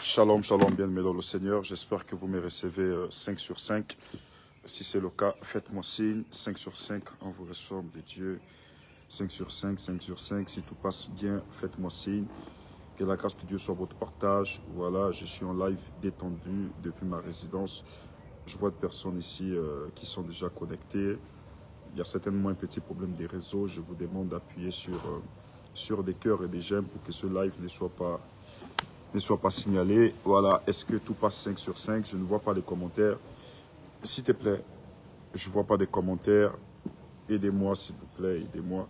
Shalom, shalom, bien-aimés dans le Seigneur. J'espère que vous me recevez 5 sur 5. Si c'est le cas, faites-moi signe. 5 sur 5, on vous reçoit de Dieu. 5 sur 5, 5 sur 5. Si tout passe bien, faites-moi signe. Que la grâce de Dieu soit votre partage. Voilà, je suis en live détendu depuis ma résidence. Je vois des personnes ici qui sont déjà connectées. Il y a certainement un petit problème des réseaux. Je vous demande d'appuyer sur des cœurs et des j'aime pour que ce live ne soit pas signalé. Voilà, est-ce que tout passe 5 sur 5? Je ne vois pas les commentaires. S'il te plaît, je ne vois pas des commentaires. Aidez-moi, s'il vous plaît, aidez-moi.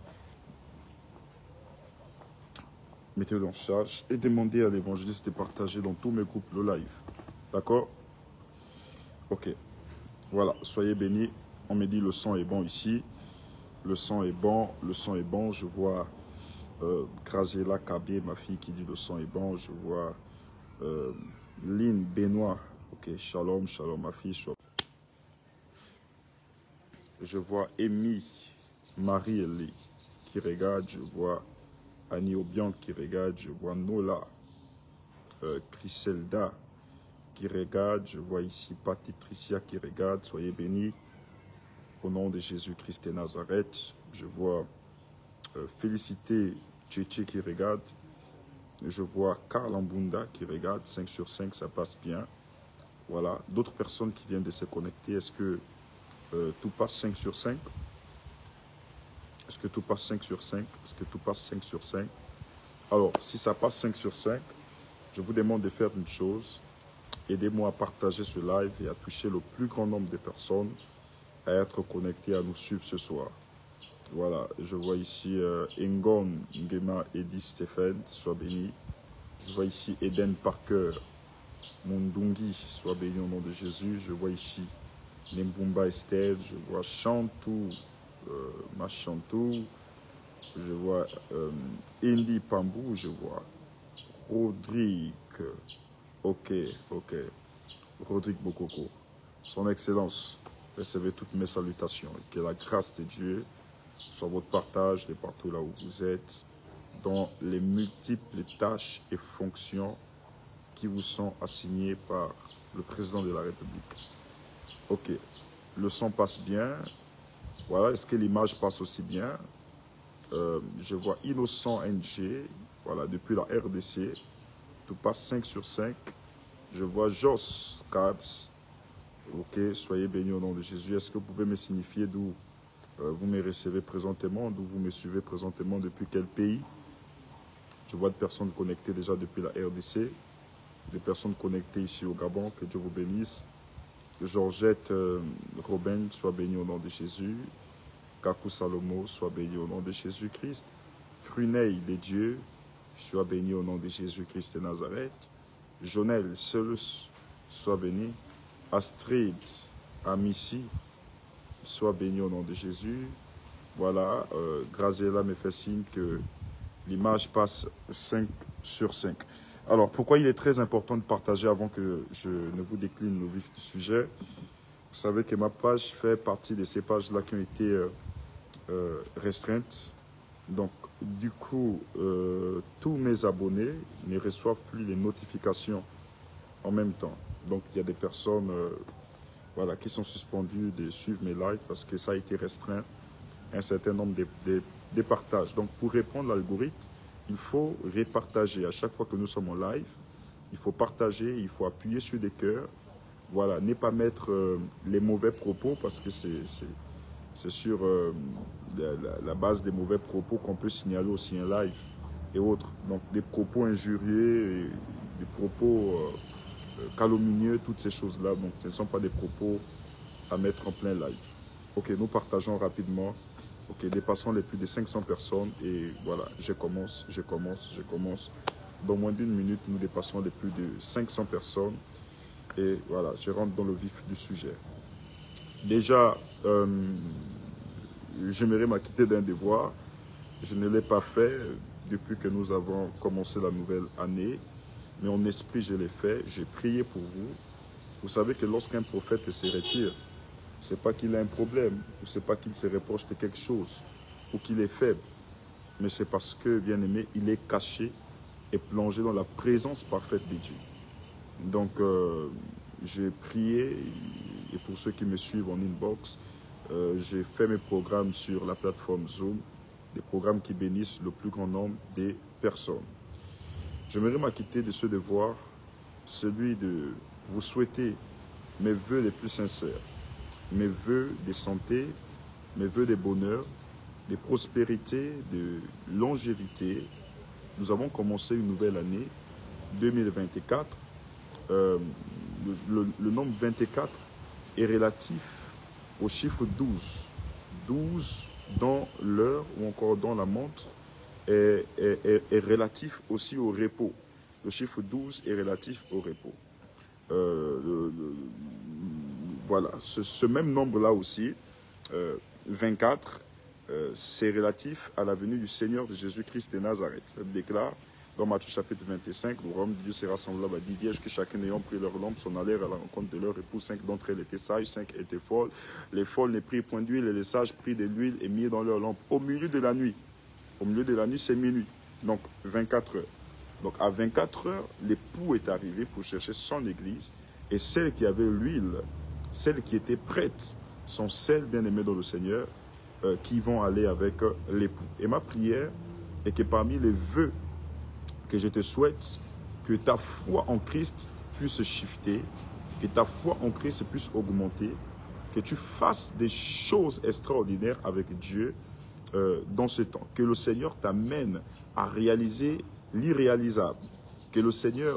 Mettez-le en charge et demandez à l'évangéliste de partager dans tous mes groupes le live. D'accord? Ok. Voilà, soyez bénis. On me dit le son est bon ici. Le son est bon, le son est bon. Je vois Graziella Kabé, ma fille, qui dit le son est bon. Je vois Lynn Benoît. Ok, shalom, shalom, ma fille. Je vois Amy, Marie-Elie qui regarde. Je vois Annie Obian qui regarde. Je vois Nola, Griselda qui regarde. Je vois ici Patricia qui regarde. Soyez bénis. Au nom de Jésus-Christ de Nazareth. Je vois Félicité Tchétché qui regarde. Je vois Karl Ambunda qui regarde. 5 sur 5, ça passe bien. Voilà. D'autres personnes qui viennent de se connecter. Est-ce que tout passe 5 sur 5? Est-ce que tout passe 5 sur 5? Est-ce que tout passe 5 sur 5? Alors, si ça passe 5 sur 5, je vous demande de faire une chose. Aidez-moi à partager ce live et à toucher le plus grand nombre de personnes à être connectées, à nous suivre ce soir. Voilà, je vois ici Engon Ngema Edith Stéphane, sois béni. Je vois ici Eden Parker Mundungi, sois béni au nom de Jésus. Je vois ici Nembumba Estelle, je vois Chantou, Machantou. Je vois Indy Pambou, je vois Rodrigue. Ok. Rodrigue Bokoko. Son Excellence, recevez toutes mes salutations. Et que la grâce de Dieu soit votre partage de partout là où vous êtes, dans les multiples tâches et fonctions qui vous sont assignées par le président de la République. Ok, le son passe bien. Voilà, est-ce que l'image passe aussi bien? Je vois Innocent NG, voilà, depuis la RDC, tout passe 5 sur 5. Je vois Jos Cabs, ok, soyez bénis au nom de Jésus. Est-ce que vous pouvez me signifier d'où vous me recevez présentement, d'où vous me suivez présentement, depuis quel pays? Je vois des personnes connectées déjà depuis la RDC, des personnes connectées ici au Gabon, que Dieu vous bénisse. Georgette Robin, sois béni au nom de Jésus. Kakou Salomo, sois béni au nom de Jésus-Christ. Pruneille de Dieu, sois béni au nom de Jésus-Christ de Nazareth. Jonel Selus, sois béni. Astrid Amici, sois béni au nom de Jésus. Voilà, Graziella me fait signe que l'image passe 5 sur 5. Alors, pourquoi il est très important de partager avant que je ne vous décline le vif du sujet? Vous savez que ma page fait partie de ces pages-là qui ont été restreintes. Donc, du coup, tous mes abonnés ne reçoivent plus les notifications en même temps. Donc, il y a des personnes voilà, qui sont suspendues de suivre mes lives parce que ça a été restreint un certain nombre de partages. Donc, pour répondre à l'algorithme, il faut repartager. À chaque fois que nous sommes en live, il faut partager, il faut appuyer sur des cœurs. Voilà, ne pas mettre les mauvais propos parce que c'est sur la base des mauvais propos qu'on peut signaler aussi un live et autres. Donc, des propos injurieux, des propos calomnieux, toutes ces choses-là. Donc, ce ne sont pas des propos à mettre en plein live. Ok, nous partageons rapidement. Ok, dépassons les plus de 500 personnes et voilà, je commence. Dans moins d'une minute, nous dépassons les plus de 500 personnes et voilà, je rentre dans le vif du sujet. Déjà, j'aimerais m'acquitter d'un devoir. Je ne l'ai pas fait depuis que nous avons commencé la nouvelle année, mais en esprit, je l'ai fait. J'ai prié pour vous. Vous savez que lorsqu'un prophète se retire, ce n'est pas qu'il a un problème, ou ce n'est pas qu'il se reproche de quelque chose, ou qu'il est faible, mais c'est parce que, bien aimé, il est caché et plongé dans la présence parfaite de Dieu. Donc, j'ai prié, et pour ceux qui me suivent en inbox, j'ai fait mes programmes sur la plateforme Zoom, des programmes qui bénissent le plus grand nombre des personnes. J'aimerais m'acquitter de ce devoir, celui de vous souhaiter mes vœux les plus sincères, mes vœux de santé, mes vœux de bonheur, de prospérité, de longévité. Nous avons commencé une nouvelle année, 2024. Le nombre 24 est relatif au chiffre 12. 12 dans l'heure ou encore dans la montre est relatif aussi au repos. Le chiffre 12 est relatif au repos. Voilà, ce même nombre-là aussi, 24, c'est relatif à la venue du Seigneur de Jésus-Christ de Nazareth. Il déclare dans Matthieu chapitre 25, le royaume de Dieu sera semblable à 10 vierges que chacun ayant pris leur lampe s'en allèrent à la rencontre de leur époux. 5 d'entre elles étaient sages, 5 étaient folles. Les folles ne prirent point d'huile et les sages prirent de l'huile et mirent dans leur lampe au milieu de la nuit. Au milieu de la nuit, c'est minuit, donc 24 heures. Donc à 24 heures, l'époux est arrivé pour chercher son église et celles qui avaient l'huile, celles qui étaient prêtes, sont celles bien-aimées dans le Seigneur qui vont aller avec l'époux. Et ma prière est que parmi les vœux que je te souhaite, que ta foi en Christ puisse shifter, que ta foi en Christ puisse augmenter, que tu fasses des choses extraordinaires avec Dieu dans ce temps. Que le Seigneur t'amène à réaliser l'irréalisable. Que le Seigneur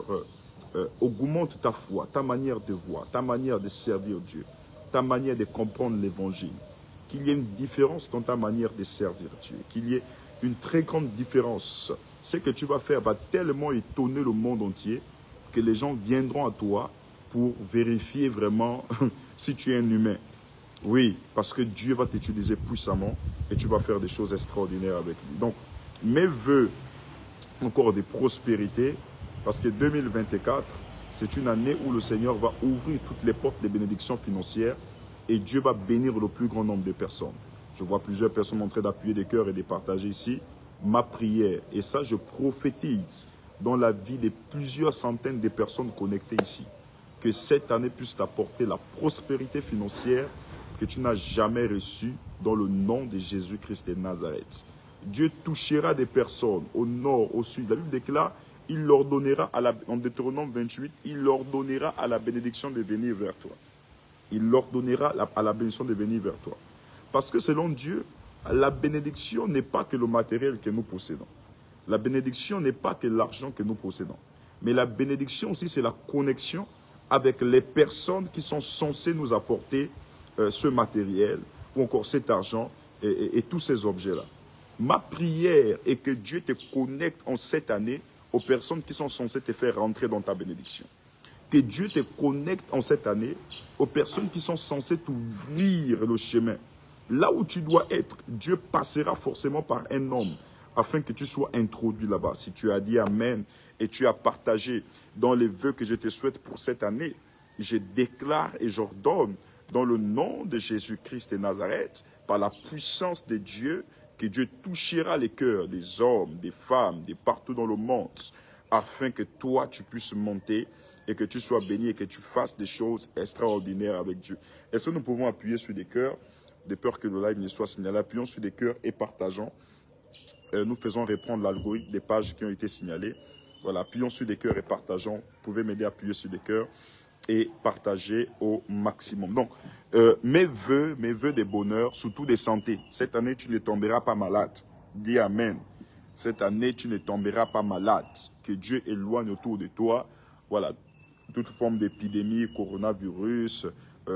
augmente ta foi, ta manière de voir, ta manière de servir Dieu, ta manière de comprendre l'évangile. Qu'il y ait une différence dans ta manière de servir Dieu. Qu'il y ait une très grande différence. Ce que tu vas faire va tellement étonner le monde entier que les gens viendront à toi pour vérifier vraiment si tu es un humain. Oui, parce que Dieu va t'utiliser puissamment et tu vas faire des choses extraordinaires avec lui. Donc, mes vœux encore de prospérité, parce que 2024, c'est une année où le Seigneur va ouvrir toutes les portes des bénédictions financières et Dieu va bénir le plus grand nombre de personnes. Je vois plusieurs personnes en train d'appuyer des cœurs et de partager ici ma prière. Et ça, je prophétise dans la vie de plusieurs centaines de personnes connectées ici. Que cette année puisse t'apporter la prospérité financière que tu n'as jamais reçue dans le nom de Jésus-Christ de Nazareth. Dieu touchera des personnes au nord, au sud. La Bible déclare, il leur donnera, en Deutéronome 28, il leur donnera à la bénédiction de venir vers toi. Il leur donnera à la bénédiction de venir vers toi. Parce que selon Dieu, la bénédiction n'est pas que le matériel que nous possédons. La bénédiction n'est pas que l'argent que nous possédons. Mais la bénédiction aussi, c'est la connexion avec les personnes qui sont censées nous apporter ce matériel ou encore cet argent et tous ces objets-là. Ma prière est que Dieu te connecte en cette année aux personnes qui sont censées te faire rentrer dans ta bénédiction. Que Dieu te connecte en cette année aux personnes qui sont censées t'ouvrir le chemin. Là où tu dois être, Dieu passera forcément par un homme afin que tu sois introduit là-bas. Si tu as dit Amen et tu as partagé dans les vœux que je te souhaite pour cette année, je déclare et j'ordonne dans le nom de Jésus-Christ de Nazareth, par la puissance de Dieu, que Dieu touchera les cœurs des hommes, des femmes, de partout dans le monde, afin que toi, tu puisses monter et que tu sois béni et que tu fasses des choses extraordinaires avec Dieu. Est-ce que nous pouvons appuyer sur des cœurs, de peur que le live ne soit signalé? Appuyons sur des cœurs et partageons. Nous faisons répondre l'algorithme des pages qui ont été signalées. Voilà, appuyons sur des cœurs et partageons. Vous pouvez m'aider à appuyer sur des cœurs et partager au maximum. Donc, mes vœux de bonheur, surtout de santé. Cette année, tu ne tomberas pas malade. Dis Amen. Cette année, tu ne tomberas pas malade. Que Dieu éloigne autour de toi, voilà, toute forme d'épidémie, coronavirus,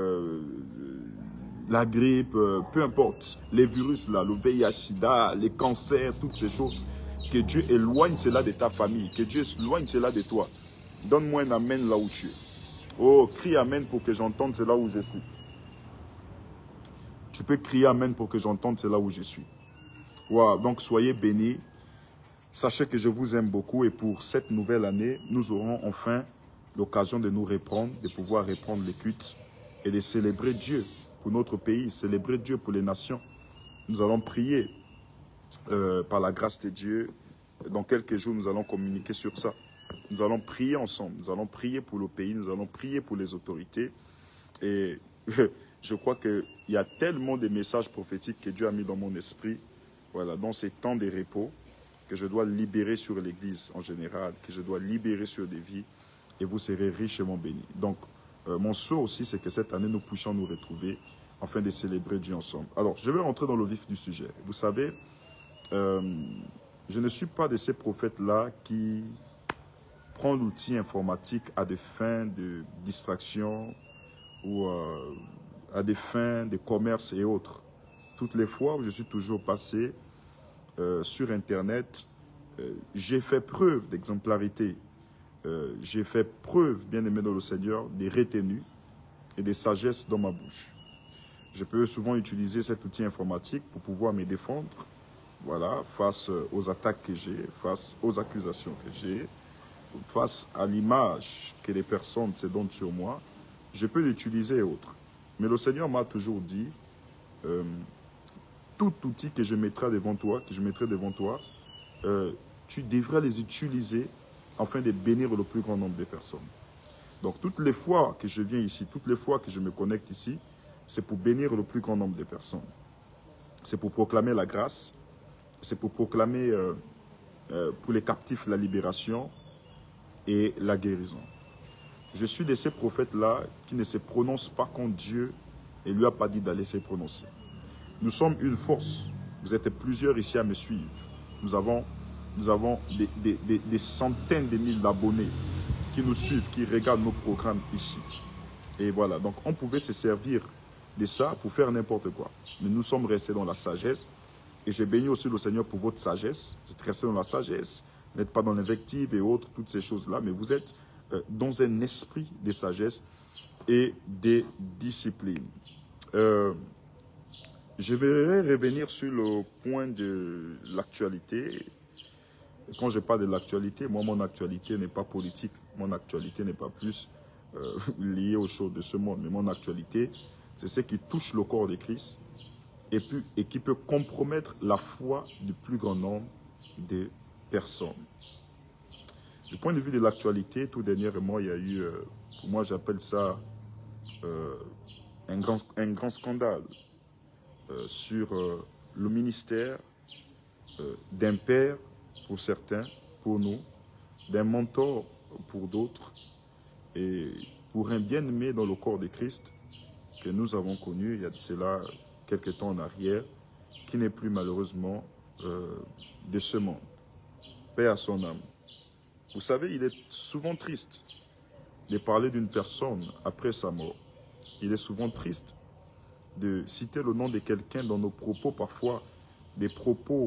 la grippe, peu importe, les virus là, le VIH-Sida, les cancers, toutes ces choses. Que Dieu éloigne cela de ta famille, que Dieu éloigne cela de toi. Donne-moi un Amen là où tu es. Oh, crie Amen pour que j'entende, c'est là où je suis. Tu peux crier Amen pour que j'entende, c'est là où je suis. Wow, donc soyez bénis. Sachez que je vous aime beaucoup et pour cette nouvelle année, nous aurons enfin l'occasion de nous reprendre, de pouvoir reprendre les cultes et de célébrer Dieu pour notre pays, célébrer Dieu pour les nations. Nous allons prier par la grâce de Dieu. Dans quelques jours, nous allons communiquer sur ça. Nous allons prier ensemble. Nous allons prier pour le pays. Nous allons prier pour les autorités. Et je crois qu'il y a tellement de messages prophétiques que Dieu a mis dans mon esprit, voilà, dans ces temps de repos, que je dois libérer sur l'Église en général, que je dois libérer sur des vies, et vous serez richement bénis. Donc, mon souhait aussi, c'est que cette année, nous puissions nous retrouver afin de célébrer Dieu ensemble. Alors, je vais rentrer dans le vif du sujet. Vous savez, je ne suis pas de ces prophètes-là qui prend l'outil informatique à des fins de distraction ou à des fins de commerce et autres. Toutes les fois où je suis toujours passé sur Internet, j'ai fait preuve d'exemplarité. J'ai fait preuve, bien aimé dans le Seigneur, des retenues et des sagesses dans ma bouche. Je peux souvent utiliser cet outil informatique pour pouvoir me défendre, voilà, face aux attaques que j'ai, face aux accusations que j'ai, face à l'image que les personnes se donnent sur moi. Je peux l'utiliser et autres. Mais le Seigneur m'a toujours dit, tout outil que je mettrai devant toi, tu devras les utiliser afin de bénir le plus grand nombre de personnes. Donc, toutes les fois que je viens ici, toutes les fois que je me connecte ici, c'est pour bénir le plus grand nombre de personnes. C'est pour proclamer la grâce, c'est pour proclamer pour les captifs la libération et la guérison. Je suis de ces prophètes-là qui ne se prononcent pas quand Dieu ne lui a pas dit d'aller se prononcer. Nous sommes une force. Vous êtes plusieurs ici à me suivre. Nous avons des centaines de milliers d'abonnés qui nous suivent, qui regardent nos programmes ici. Et voilà, donc on pouvait se servir de ça pour faire n'importe quoi. Mais nous sommes restés dans la sagesse. Et j'ai béni aussi le Seigneur pour votre sagesse. Vous êtes restés dans la sagesse. Vous n'êtes pas dans l'invective et autres, toutes ces choses-là. Mais vous êtes dans un esprit de sagesse et de discipline. Je vais revenir sur le point de l'actualité. Quand je parle de l'actualité, moi, mon actualité n'est pas politique. Mon actualité n'est pas plus liée aux choses de ce monde. Mais mon actualité, c'est ce qui touche le corps de Christ et qui peut compromettre la foi du plus grand nombre de personnes. Du point de vue de l'actualité, tout dernièrement, il y a eu, pour moi j'appelle ça un grand scandale sur le ministère d'un père pour certains, pour nous, d'un mentor pour d'autres, et pour un bien-aimé dans le corps de Christ que nous avons connu il y a de cela quelques temps en arrière, qui n'est plus malheureusement de ce monde. Paix à son âme. Vous savez, il est souvent triste de parler d'une personne après sa mort. Il est souvent triste de citer le nom de quelqu'un dans nos propos, parfois des propos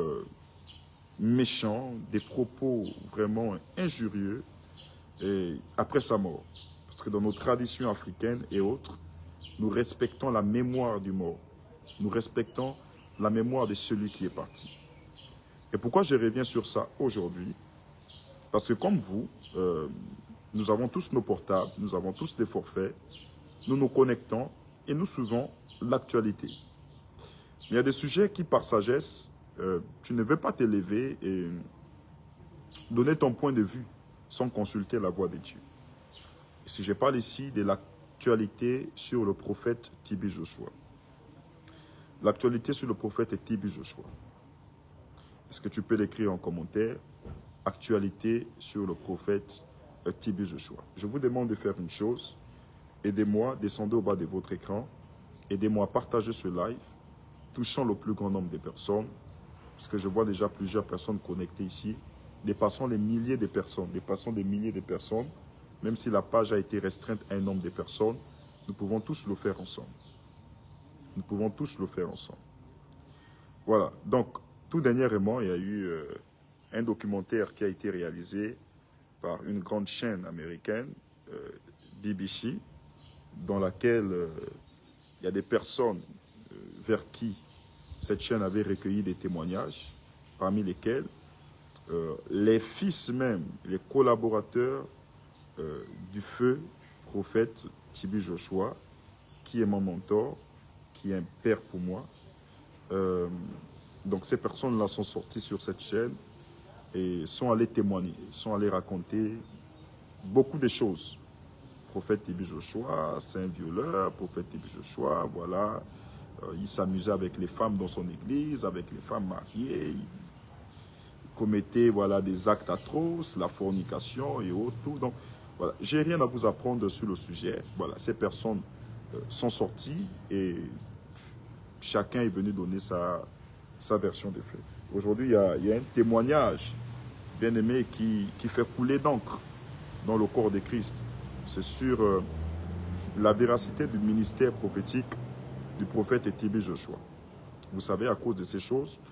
méchants, des propos vraiment injurieux, et après sa mort. Parce que dans nos traditions africaines et autres, nous respectons la mémoire du mort. Nous respectons la mémoire de celui qui est parti. Et pourquoi je reviens sur ça aujourd'hui? Parce que comme vous, nous avons tous nos portables, nous avons tous des forfaits, nous nous connectons et nous suivons l'actualité. Il y a des sujets qui, par sagesse, tu ne veux pas t'élever et donner ton point de vue sans consulter la voix de Dieu. Si je parle ici de l'actualité sur le prophète Tibi Joshua. L'actualité sur le prophète Tibi Joshua. Est-ce que tu peux l'écrire en commentaire? Actualité sur le prophète Tibi Joshua. Je vous demande de faire une chose. Aidez-moi, descendez au bas de votre écran. Aidez-moi à partager ce live, touchant le plus grand nombre de personnes. Parce que je vois déjà plusieurs personnes connectées ici. Dépassons les milliers de personnes. Dépassons des milliers de personnes. Même si la page a été restreinte à un nombre de personnes, nous pouvons tous le faire ensemble. Nous pouvons tous le faire ensemble. Voilà. Donc, tout dernièrement, il y a eu un documentaire qui a été réalisé par une grande chaîne américaine, BBC, dans laquelle il y a des personnes vers qui cette chaîne avait recueilli des témoignages, parmi lesquels les fils même, les collaborateurs du feu prophète Tibi Joshua, qui est mon mentor, qui est un père pour moi. Donc ces personnes-là sont sorties sur cette chaîne et sont allés témoigner, sont allés raconter beaucoup de choses. Prophète Tibi Joshua, c'est un violeur, prophète Tibi Joshua, voilà. Il s'amusait avec les femmes dans son église, avec les femmes mariées. Il commettait voilà, des actes atroces, la fornication et autres. Tout. Donc, voilà. J'ai rien à vous apprendre sur le sujet. Voilà. Ces personnes sont sorties et chacun est venu donner sa version des faits. Aujourd'hui, il y a un témoignage, bien aimé, qui fait couler d'encre dans le corps de Christ. C'est sur la véracité du ministère prophétique du prophète Tibi Joshua. Vous savez, à cause de ces choses,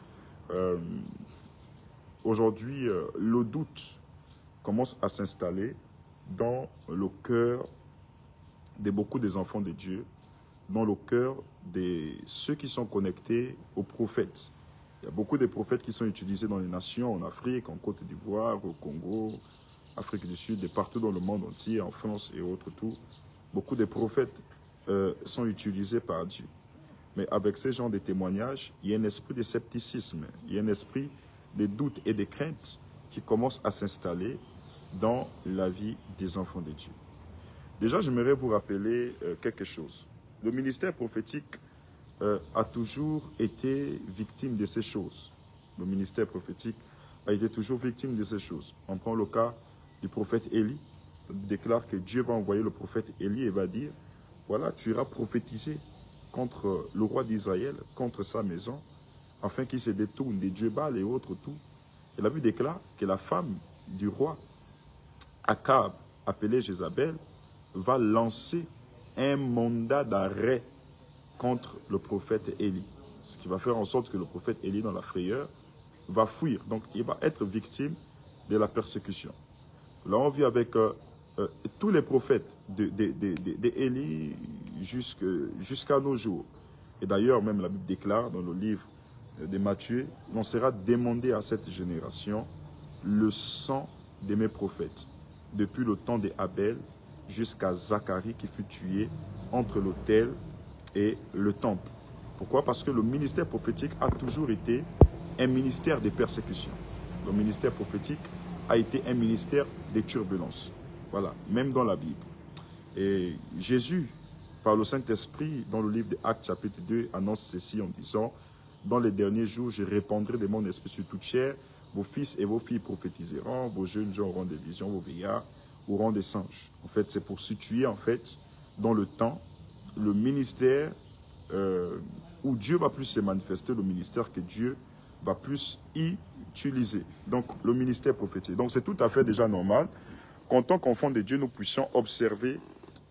aujourd'hui, le doute commence à s'installer dans le cœur de beaucoup des enfants de Dieu, dans le cœur de ceux qui sont connectés aux prophètes. Il y a beaucoup de prophètes qui sont utilisés dans les nations, en Afrique, en Côte d'Ivoire, au Congo, Afrique du Sud, et partout dans le monde entier, en France et autres, tout. Beaucoup de prophètes sont utilisés par Dieu. Mais avec ces genres de témoignages, il y a un esprit de scepticisme, il y a un esprit de doute et de crainte qui commence à s'installer dans la vie des enfants de Dieu. Déjà, j'aimerais vous rappeler quelque chose. Le ministère prophétique a toujours été victime de ces choses. Le ministère prophétique a été toujours victime de ces choses. On prend le cas du prophète Élie. Il déclare que Dieu va envoyer le prophète Élie et va dire, voilà, tu iras prophétiser contre le roi d'Israël, contre sa maison, afin qu'il se détourne des dieux Baal et autres tout. Et la Bible déclare que la femme du roi Akab, appelée Jézabel, va lancer un mandat d'arrêt contre le prophète Élie. Ce qui va faire en sorte que le prophète Élie, dans la frayeur, va fuir. Donc, il va être victime de la persécution. Là, on vit avec tous les prophètes d'Élie jusqu'à nos jours. Et d'ailleurs, même la Bible déclare dans le livre de Matthieu, on sera demandé à cette génération le sang de mes prophètes, depuis le temps d'Abel jusqu'à Zacharie qui fut tué entre l'autel et le temple. Pourquoi? Parce que le ministère prophétique a toujours été un ministère de persécution. Le ministère prophétique a été un ministère de turbulences. Voilà, même dans la Bible. Et Jésus, par le Saint-Esprit, dans le livre des Actes chapitre 2, annonce ceci en disant, dans les derniers jours, je répandrai de mon esprit sur toute chair, vos fils et vos filles prophétiseront, vos jeunes gens auront des visions, vos vieillards auront des singes. En fait, c'est pour situer, en fait, dans le temps, le ministère où Dieu va plus se manifester, le ministère que Dieu va plus utiliser. Donc, le ministère prophétique. Donc, c'est tout à fait déjà normal qu'en tant qu'enfant de Dieu, nous puissions observer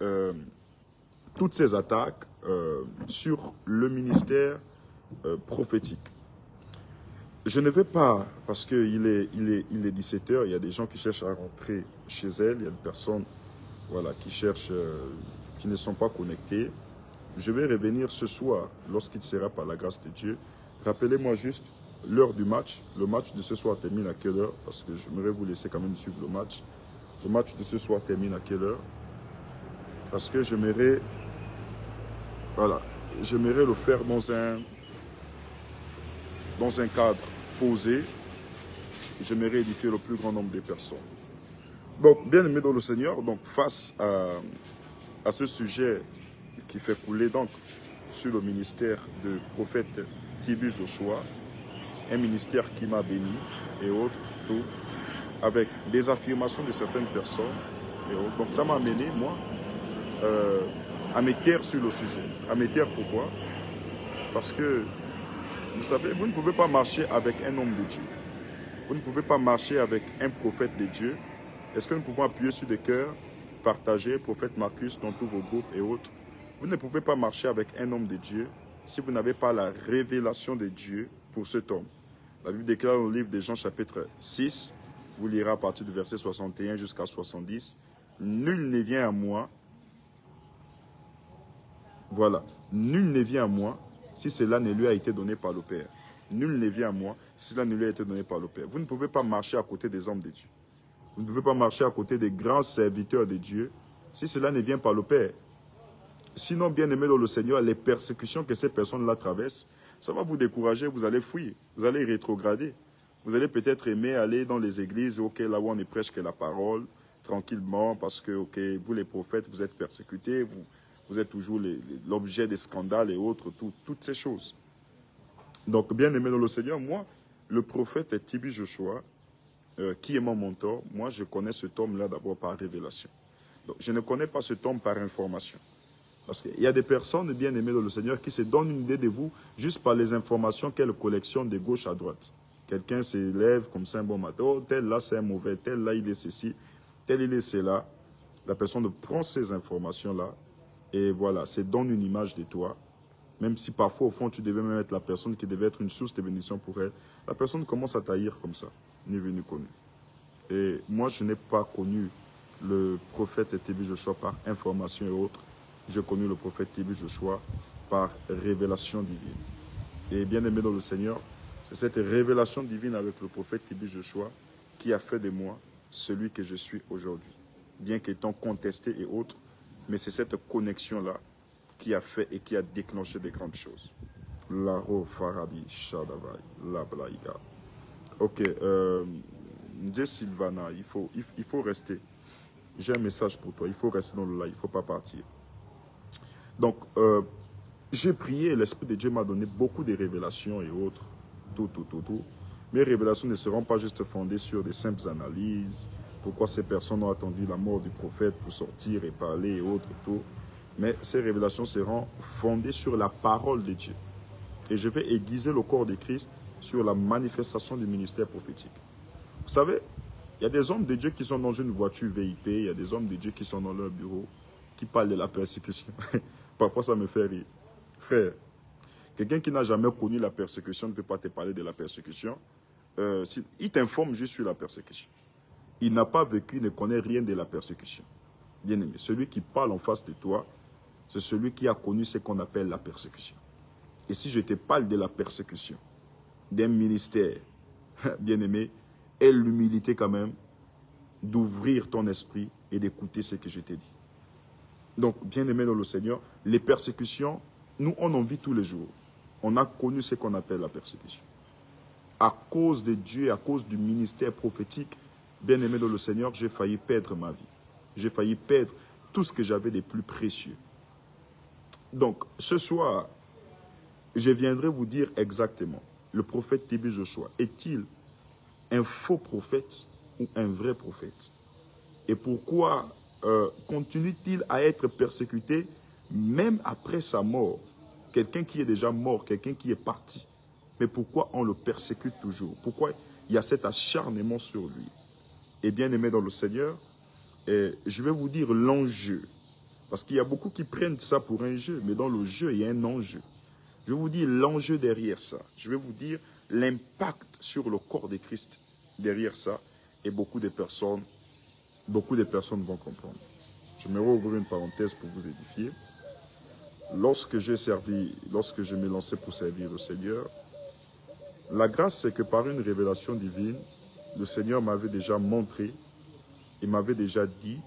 toutes ces attaques sur le ministère prophétique. Je ne vais pas, parce qu'il est 17 h, il y a des gens qui cherchent à rentrer chez elles, il y a des personnes voilà, qui cherchent, qui ne sont pas connectées. Je vais revenir ce soir, lorsqu'il sera par la grâce de Dieu. Rappelez-moi juste l'heure du match. Le match de ce soir termine à quelle heure? Parce que j'aimerais vous laisser quand même suivre le match. Le match de ce soir termine à quelle heure? Parce que j'aimerais, voilà, j'aimerais le faire dans un cadre posé. J'aimerais édifier le plus grand nombre de personnes. Donc, bien aimé dans le Seigneur, donc face à ce sujet qui fait couler donc sur le ministère de prophète Tibi Joshua, un ministère qui m'a béni et autres, tout, avec des affirmations de certaines personnes et autres. Donc ça m'a amené, moi, à me taire sur le sujet. À me taire pourquoi? Parce que, vous savez, vous ne pouvez pas marcher avec un homme de Dieu. Vous ne pouvez pas marcher avec un prophète de Dieu. Est-ce que nous pouvons appuyer sur des cœurs, partager, prophète Marcus dans tous vos groupes et autres? Vous ne pouvez pas marcher avec un homme de Dieu si vous n'avez pas la révélation de Dieu pour cet homme. La Bible déclare dans le livre de Jean chapitre 6, vous lirez à partir du verset 61 jusqu'à 70, « Nul ne vient à moi, voilà, nul ne vient à moi si cela ne lui a été donné par le Père. Nul ne vient à moi si cela ne lui a été donné par le Père. » Vous ne pouvez pas marcher à côté des hommes de Dieu. Vous ne pouvez pas marcher à côté des grands serviteurs de Dieu si cela ne vient par le Père. Sinon, bien aimé dans le Seigneur, les persécutions que ces personnes-là traversent, ça va vous décourager, vous allez fuir, vous allez rétrograder. Vous allez peut-être aimer aller dans les églises, ok, là où on ne prêche que la parole, tranquillement, parce que, ok, vous les prophètes, vous êtes persécutés, vous êtes toujours l'objet des scandales et autres, toutes ces choses. Donc, bien aimé dans le Seigneur, moi, le prophète est TB Joshua, qui est mon mentor. Moi, je connais cet homme-là d'abord par révélation. Donc, je ne connais pas cet homme par information. Parce qu'il y a des personnes bien aimées dans le Seigneur qui se donnent une idée de vous juste par les informations qu'elles collectionnent de gauche à droite. Quelqu'un s'élève comme ça un bon matin, oh, tel là c'est un mauvais, tel là il est ceci, tel il est cela. La personne prend ces informations-là et voilà, se donne une image de toi. Même si parfois au fond tu devais même être la personne qui devait être une source de bénédiction pour elle. La personne commence à taillir comme ça, ni vu ni connu. Et moi je n'ai pas connu le prophète TB Joshua par information et autres. J'ai connu le prophète TB Joshua par révélation divine. Et bien aimé dans le Seigneur, c'est cette révélation divine avec le prophète TB Joshua qui a fait de moi celui que je suis aujourd'hui. Bien qu'étant contesté et autres, mais c'est cette connexion-là qui a fait et qui a déclenché des grandes choses. Laro Farabi Shadavai, la Blaïga. Ok, Ndje Sylvana, il faut rester. J'ai un message pour toi, il faut rester dans le live, il ne faut pas partir. Donc, j'ai prié, l'Esprit de Dieu m'a donné beaucoup de révélations et autres, tout. Mes révélations ne seront pas juste fondées sur des simples analyses, pourquoi ces personnes ont attendu la mort du prophète pour sortir et parler et autres, tout. Mais ces révélations seront fondées sur la parole de Dieu. Et je vais aiguiser le corps de Christ sur la manifestation du ministère prophétique. Vous savez, il y a des hommes de Dieu qui sont dans une voiture VIP, il y a des hommes de Dieu qui sont dans leur bureau, qui parlent de la persécution. Parfois, ça me fait rire. Frère, quelqu'un qui n'a jamais connu la persécution ne peut pas te parler de la persécution. Il t'informe juste sur la persécution. Il n'a pas vécu, ne connaît rien de la persécution. Bien aimé, celui qui parle en face de toi, c'est celui qui a connu ce qu'on appelle la persécution. Et si je te parle de la persécution, d'un ministère, bien aimé, aie l'humilité quand même d'ouvrir ton esprit et d'écouter ce que je t'ai dit. Donc, bien aimé dans le Seigneur, les persécutions, nous, on en vit tous les jours. On a connu ce qu'on appelle la persécution. À cause de Dieu, à cause du ministère prophétique, bien aimé dans le Seigneur, j'ai failli perdre ma vie. J'ai failli perdre tout ce que j'avais de plus précieux. Donc, ce soir, je viendrai vous dire exactement, le prophète TB Joshua, est-il un faux prophète ou un vrai prophète? Et pourquoi continue-t-il à être persécuté même après sa mort? Quelqu'un qui est déjà mort, quelqu'un qui est parti. Mais pourquoi on le persécute toujours? Pourquoi il y a cet acharnement sur lui? Et bien aimé dans le Seigneur, je vais vous dire l'enjeu. Parce qu'il y a beaucoup qui prennent ça pour un jeu, mais dans le jeu, il y a un enjeu. Je vais vous dire l'enjeu derrière ça. Je vais vous dire l'impact sur le corps de Christ derrière ça. Et beaucoup de personnes vont comprendre. J'aimerais ouvrir une parenthèse pour vous édifier. Lorsque je me lançais pour servir le Seigneur, la grâce, c'est que par une révélation divine, le Seigneur m'avait déjà montré, il m'avait déjà dit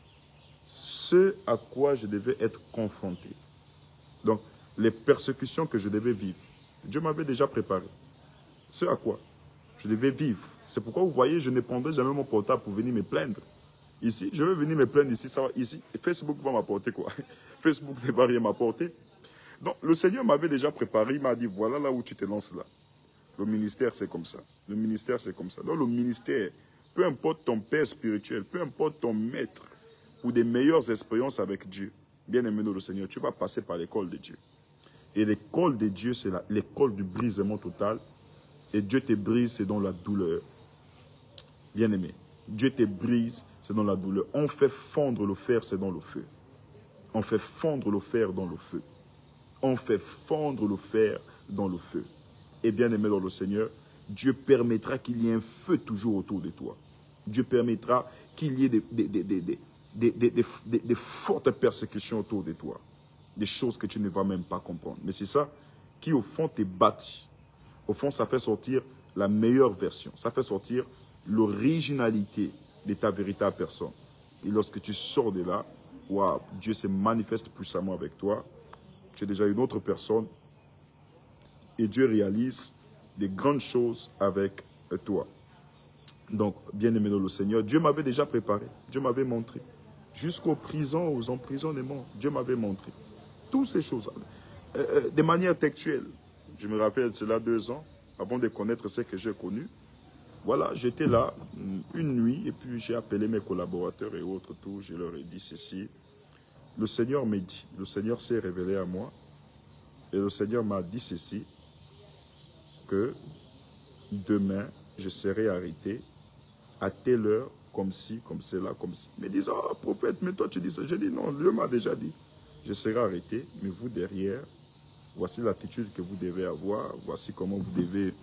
ce à quoi je devais être confronté. Donc, les persécutions que je devais vivre, Dieu m'avait déjà préparé. Ce à quoi je devais vivre. C'est pourquoi vous voyez, je ne prendrai jamais mon portable pour venir me plaindre. Ici, je vais venir me plaindre ici, ça va ici. Et Facebook va m'apporter quoi? Facebook ne va rien m'apporter. Donc, le Seigneur m'avait déjà préparé, il m'a dit, voilà là où tu te lances là. Le ministère, c'est comme ça. Le ministère, c'est comme ça. Donc, le ministère, peu importe ton père spirituel, peu importe ton maître, pour des meilleures expériences avec Dieu, bien aimé dans le Seigneur, tu vas passer par l'école de Dieu. Et l'école de Dieu, c'est l'école du brisement total. Et Dieu te brise, c'est dans la douleur. Bien aimé, Dieu te brise, c'est dans la douleur. On fait fondre le fer, c'est dans le feu. On fait fondre le fer dans le feu. On fait fondre le fer dans le feu. Et bien aimé dans le Seigneur, Dieu permettra qu'il y ait un feu toujours autour de toi. Dieu permettra qu'il y ait des fortes persécutions autour de toi. Des choses que tu ne vas même pas comprendre. Mais c'est ça qui, au fond, te bâtit. Au fond, ça fait sortir la meilleure version. Ça fait sortir l'originalité de ta véritable personne. Et lorsque tu sors de là, wow, Dieu se manifeste puissamment avec toi. Tu es déjà une autre personne. Et Dieu réalise des grandes choses avec toi. Donc, bien-aimé dans le Seigneur, Dieu m'avait déjà préparé, Dieu m'avait montré. Jusqu'aux prisons, aux emprisonnements, Dieu m'avait montré. Toutes ces choses, de manière textuelle. Je me rappelle de cela 2 ans, avant de connaître ce que j'ai connu. Voilà, j'étais là une nuit, et puis j'ai appelé mes collaborateurs et autres, tout, je leur ai dit ceci. Le Seigneur m'a dit, le Seigneur s'est révélé à moi, et le Seigneur m'a dit ceci, que demain, je serai arrêté à telle heure, comme ci, comme cela, comme ci. Mais disent, oh prophète, mais toi tu dis ça. J'ai dit non, Dieu m'a déjà dit. Je serai arrêté, mais vous derrière, voici l'attitude que vous devez avoir, voici comment vous devez,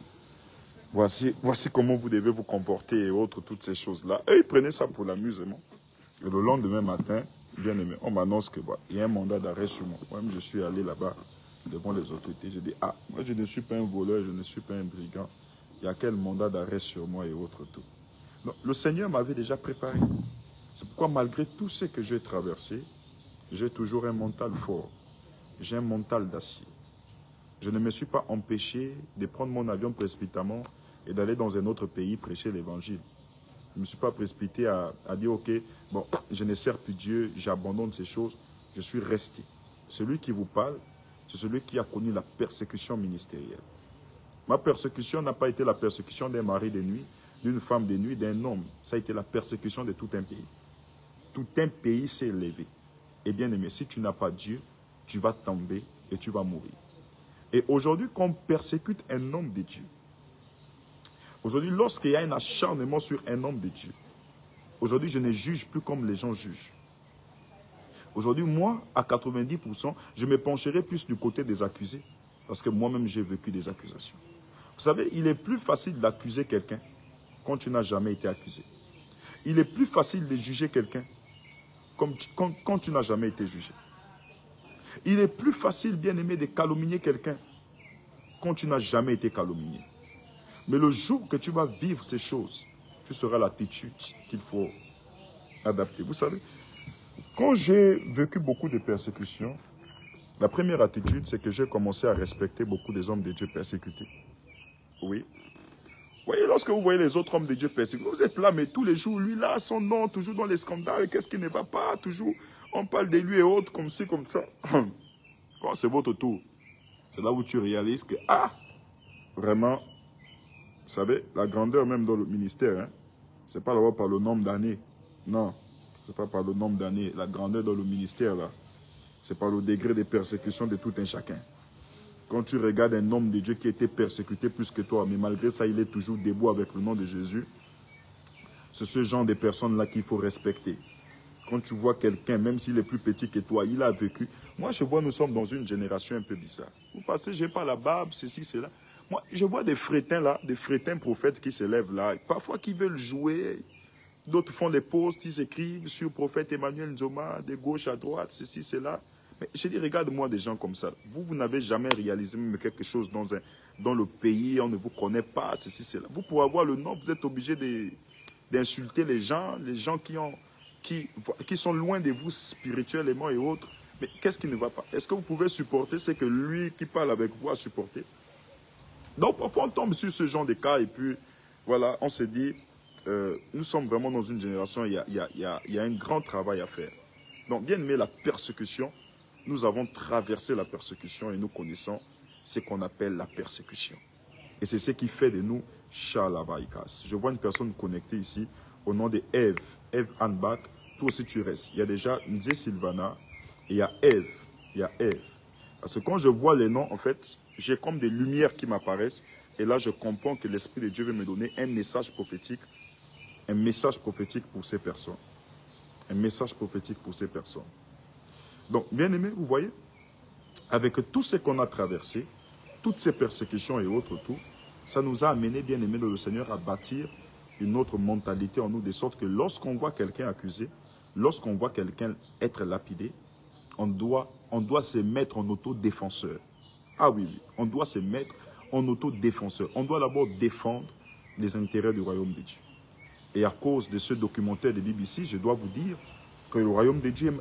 voici comment vous devez vous comporter et autres, toutes ces choses-là. Et ils prenaient ça pour l'amusement. Et le lendemain matin, bien aimé, on m'annonce que il y a un mandat d'arrêt sur moi. Moi-même, je suis allé là-bas devant les autorités. J'ai dit, ah, moi je ne suis pas un voleur, je ne suis pas un brigand. Il y a quel mandat d'arrêt sur moi et autres, tout. Non, le Seigneur m'avait déjà préparé. C'est pourquoi malgré tout ce que j'ai traversé, j'ai toujours un mental fort. J'ai un mental d'acier. Je ne me suis pas empêché de prendre mon avion précipitamment et d'aller dans un autre pays prêcher l'évangile. Je ne me suis pas précipité à dire, ok, bon, je ne sers plus Dieu, j'abandonne ces choses. Je suis resté. Celui qui vous parle, c'est celui qui a connu la persécution ministérielle. Ma persécution n'a pas été la persécution d'un mari de nuit, d'une femme de nuit, d'un homme. Ça a été la persécution de tout un pays. Tout un pays s'est élevé. Et bien aimé, si tu n'as pas Dieu, tu vas tomber et tu vas mourir. Et aujourd'hui, quand on persécute un homme de Dieu, aujourd'hui, lorsqu'il y a un acharnement sur un homme de Dieu, aujourd'hui, je ne juge plus comme les gens jugent. Aujourd'hui, moi, à 90%, je me pencherai plus du côté des accusés, parce que moi-même, j'ai vécu des accusations. Vous savez, il est plus facile d'accuser quelqu'un quand tu n'as jamais été accusé. Il est plus facile de juger quelqu'un quand tu n'as jamais été jugé. Il est plus facile, bien aimé, de calomnier quelqu'un quand tu n'as jamais été calomnié. Mais le jour que tu vas vivre ces choses, tu seras l'attitude qu'il faut adapter. Vous savez, quand j'ai vécu beaucoup de persécutions, la première attitude, c'est que j'ai commencé à respecter beaucoup des hommes de Dieu persécutés. Oui. Vous voyez, lorsque vous voyez les autres hommes de Dieu persécutés, vous êtes là, mais tous les jours, lui là, son nom, toujours dans les scandales, qu'est-ce qui ne va pas, toujours, on parle de lui et autres, comme ci, comme ça. Quand c'est votre tour, c'est là où tu réalises que, ah, vraiment, vous savez, la grandeur même dans le ministère, hein, c'est pas là-bas par le nombre d'années. Non, c'est pas par le nombre d'années. La grandeur dans le ministère, là, c'est par le degré de persécution de tout un chacun. Quand tu regardes un homme de Dieu qui a été persécuté plus que toi, mais malgré ça, il est toujours debout avec le nom de Jésus, c'est ce genre de personnes-là qu'il faut respecter. Quand tu vois quelqu'un, même s'il est plus petit que toi, il a vécu. Moi, je vois, nous sommes dans une génération un peu bizarre. Vous passez, je n'ai pas la barbe, ceci, cela. Moi, je vois des frétins là, des frétins prophètes qui se lèvent là. Parfois, qui veulent jouer. D'autres font des posts, ils écrivent sur prophète Emmanuel Nzoma, de gauche à droite, ceci, cela. Mais je dis, regarde-moi des gens comme ça. Vous n'avez jamais réalisé même quelque chose dans le pays, on ne vous connaît pas, ceci, cela. Vous, pour avoir le nom, vous êtes obligé d'insulter les gens qui sont loin de vous spirituellement et autres. Mais qu'est-ce qui ne va pas? Est-ce que vous pouvez supporter ce que lui qui parle avec vous a supporté? Donc, parfois, on tombe sur ce genre de cas et puis, voilà, on se dit, nous sommes vraiment dans une génération, il y a un grand travail à faire. Donc, bien aimé, la persécution, nous avons traversé la persécution et nous connaissons ce qu'on appelle la persécution. Et c'est ce qui fait de nous Shalavaïkas. Je vois une personne connectée ici au nom de Eve Hanbach. Toi aussi tu restes. Il y a déjà Nzé Sylvana et il y a Eve. Il y a Eve. Parce que quand je vois les noms, en fait, j'ai comme des lumières qui m'apparaissent. Et là, je comprends que l'Esprit de Dieu veut me donner un message prophétique. Un message prophétique pour ces personnes. Un message prophétique pour ces personnes. Donc, bien aimé, vous voyez, avec tout ce qu'on a traversé, toutes ces persécutions et autres, tout, ça nous a amené, bien aimé de le Seigneur, à bâtir une autre mentalité en nous, de sorte que lorsqu'on voit quelqu'un accusé, lorsqu'on voit quelqu'un être lapidé, on doit se mettre en autodéfenseur. Ah oui, oui, on doit se mettre en autodéfenseur. On doit d'abord défendre les intérêts du royaume de Dieu. Et à cause de ce documentaire de BBC, je dois vous dire que le royaume de Dieu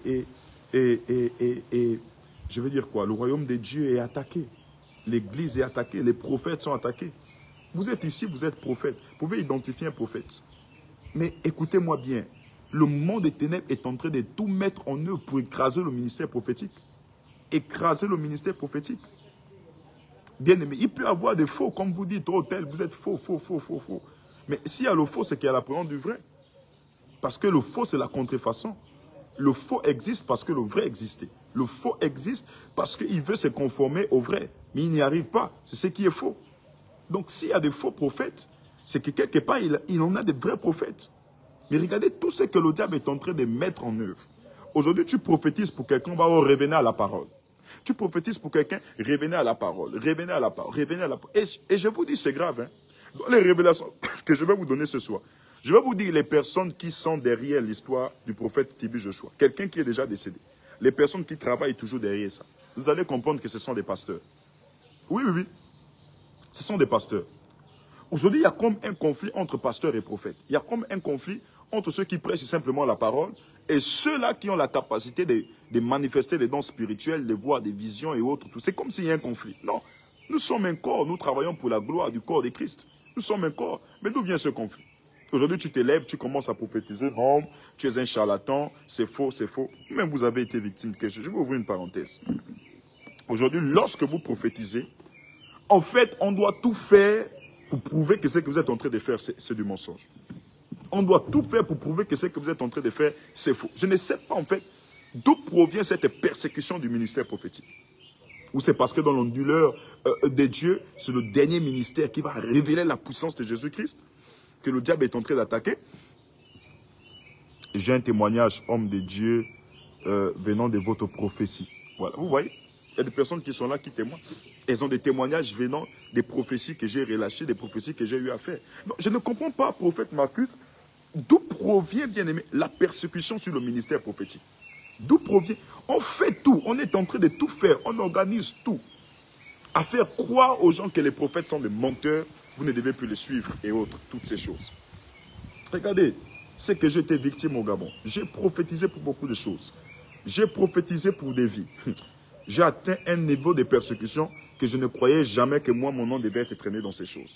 je veux dire quoi? Le royaume de Dieu est attaqué. L'Église est attaquée. Les prophètes sont attaqués. Vous êtes ici, vous êtes prophète. Vous pouvez identifier un prophète. Mais écoutez-moi bien. Le monde des ténèbres est en train de tout mettre en œuvre pour écraser le ministère prophétique. Écraser le ministère prophétique. Bien aimé, il peut y avoir des faux, comme vous dites, oh tel, vous êtes faux, faux, faux, faux, faux. Mais s'il y a le faux, c'est qu'il y a la présence du vrai. Parce que le faux, c'est la contrefaçon. Le faux existe parce que le vrai existait. Le faux existe parce qu'il veut se conformer au vrai. Mais il n'y arrive pas. C'est ce qui est faux. Donc s'il y a des faux prophètes, c'est que quelque part, il en a des vrais prophètes. Mais regardez tout ce que le diable est en train de mettre en œuvre. Aujourd'hui, tu prophétises pour quelqu'un, va revenir à la parole. Tu prophétises pour quelqu'un, revenez à la parole, revenez à la parole, revenez à la parole. Et je vous dis, c'est grave. Hein? Dans les révélations que je vais vous donner ce soir, je vais vous dire les personnes qui sont derrière l'histoire du prophète TB Joshua. Quelqu'un qui est déjà décédé. Les personnes qui travaillent toujours derrière ça. Vous allez comprendre que ce sont des pasteurs. Oui, oui, oui. Ce sont des pasteurs. Aujourd'hui, il y a comme un conflit entre pasteurs et prophètes. Il y a comme un conflit entre ceux qui prêchent simplement la parole et ceux-là qui ont la capacité de manifester les dons spirituels, de voir des visions et autres. C'est comme s'il y a un conflit. Non, nous sommes un corps, nous travaillons pour la gloire du corps de Christ. Nous sommes un corps. Mais d'où vient ce conflit? Aujourd'hui, tu t'élèves, tu commences à prophétiser. Non, tu es un charlatan, c'est faux, c'est faux. Même vous avez été victime de quelque chose. Je vais ouvrir une parenthèse. Aujourd'hui, lorsque vous prophétisez, en fait, on doit tout faire pour prouver que ce que vous êtes en train de faire, c'est du mensonge. On doit tout faire pour prouver que ce que vous êtes en train de faire, c'est faux. Je ne sais pas, en fait, d'où provient cette persécution du ministère prophétique. Ou c'est parce que dans l'onduleur de Dieu, c'est le dernier ministère qui va révéler la puissance de Jésus-Christ que le diable est en train d'attaquer. J'ai un témoignage, homme de Dieu, venant de votre prophétie. Voilà, vous voyez, il y a des personnes qui sont là, qui témoignent. Elles ont des témoignages venant des prophéties que j'ai relâchées, des prophéties que j'ai eu à faire. Donc, je ne comprends pas, prophète Marcus, d'où provient, bien aimé, la persécution sur le ministère prophétique. D'où provient? On fait tout, on est en train de tout faire, on organise tout. À faire croire aux gens que les prophètes sont des menteurs, vous ne devez plus les suivre et autres, toutes ces choses. Regardez, c'est que j'étais victime au Gabon. J'ai prophétisé pour beaucoup de choses. J'ai prophétisé pour des vies. J'ai atteint un niveau de persécution que je ne croyais jamais que moi, mon nom devait être traîné dans ces choses.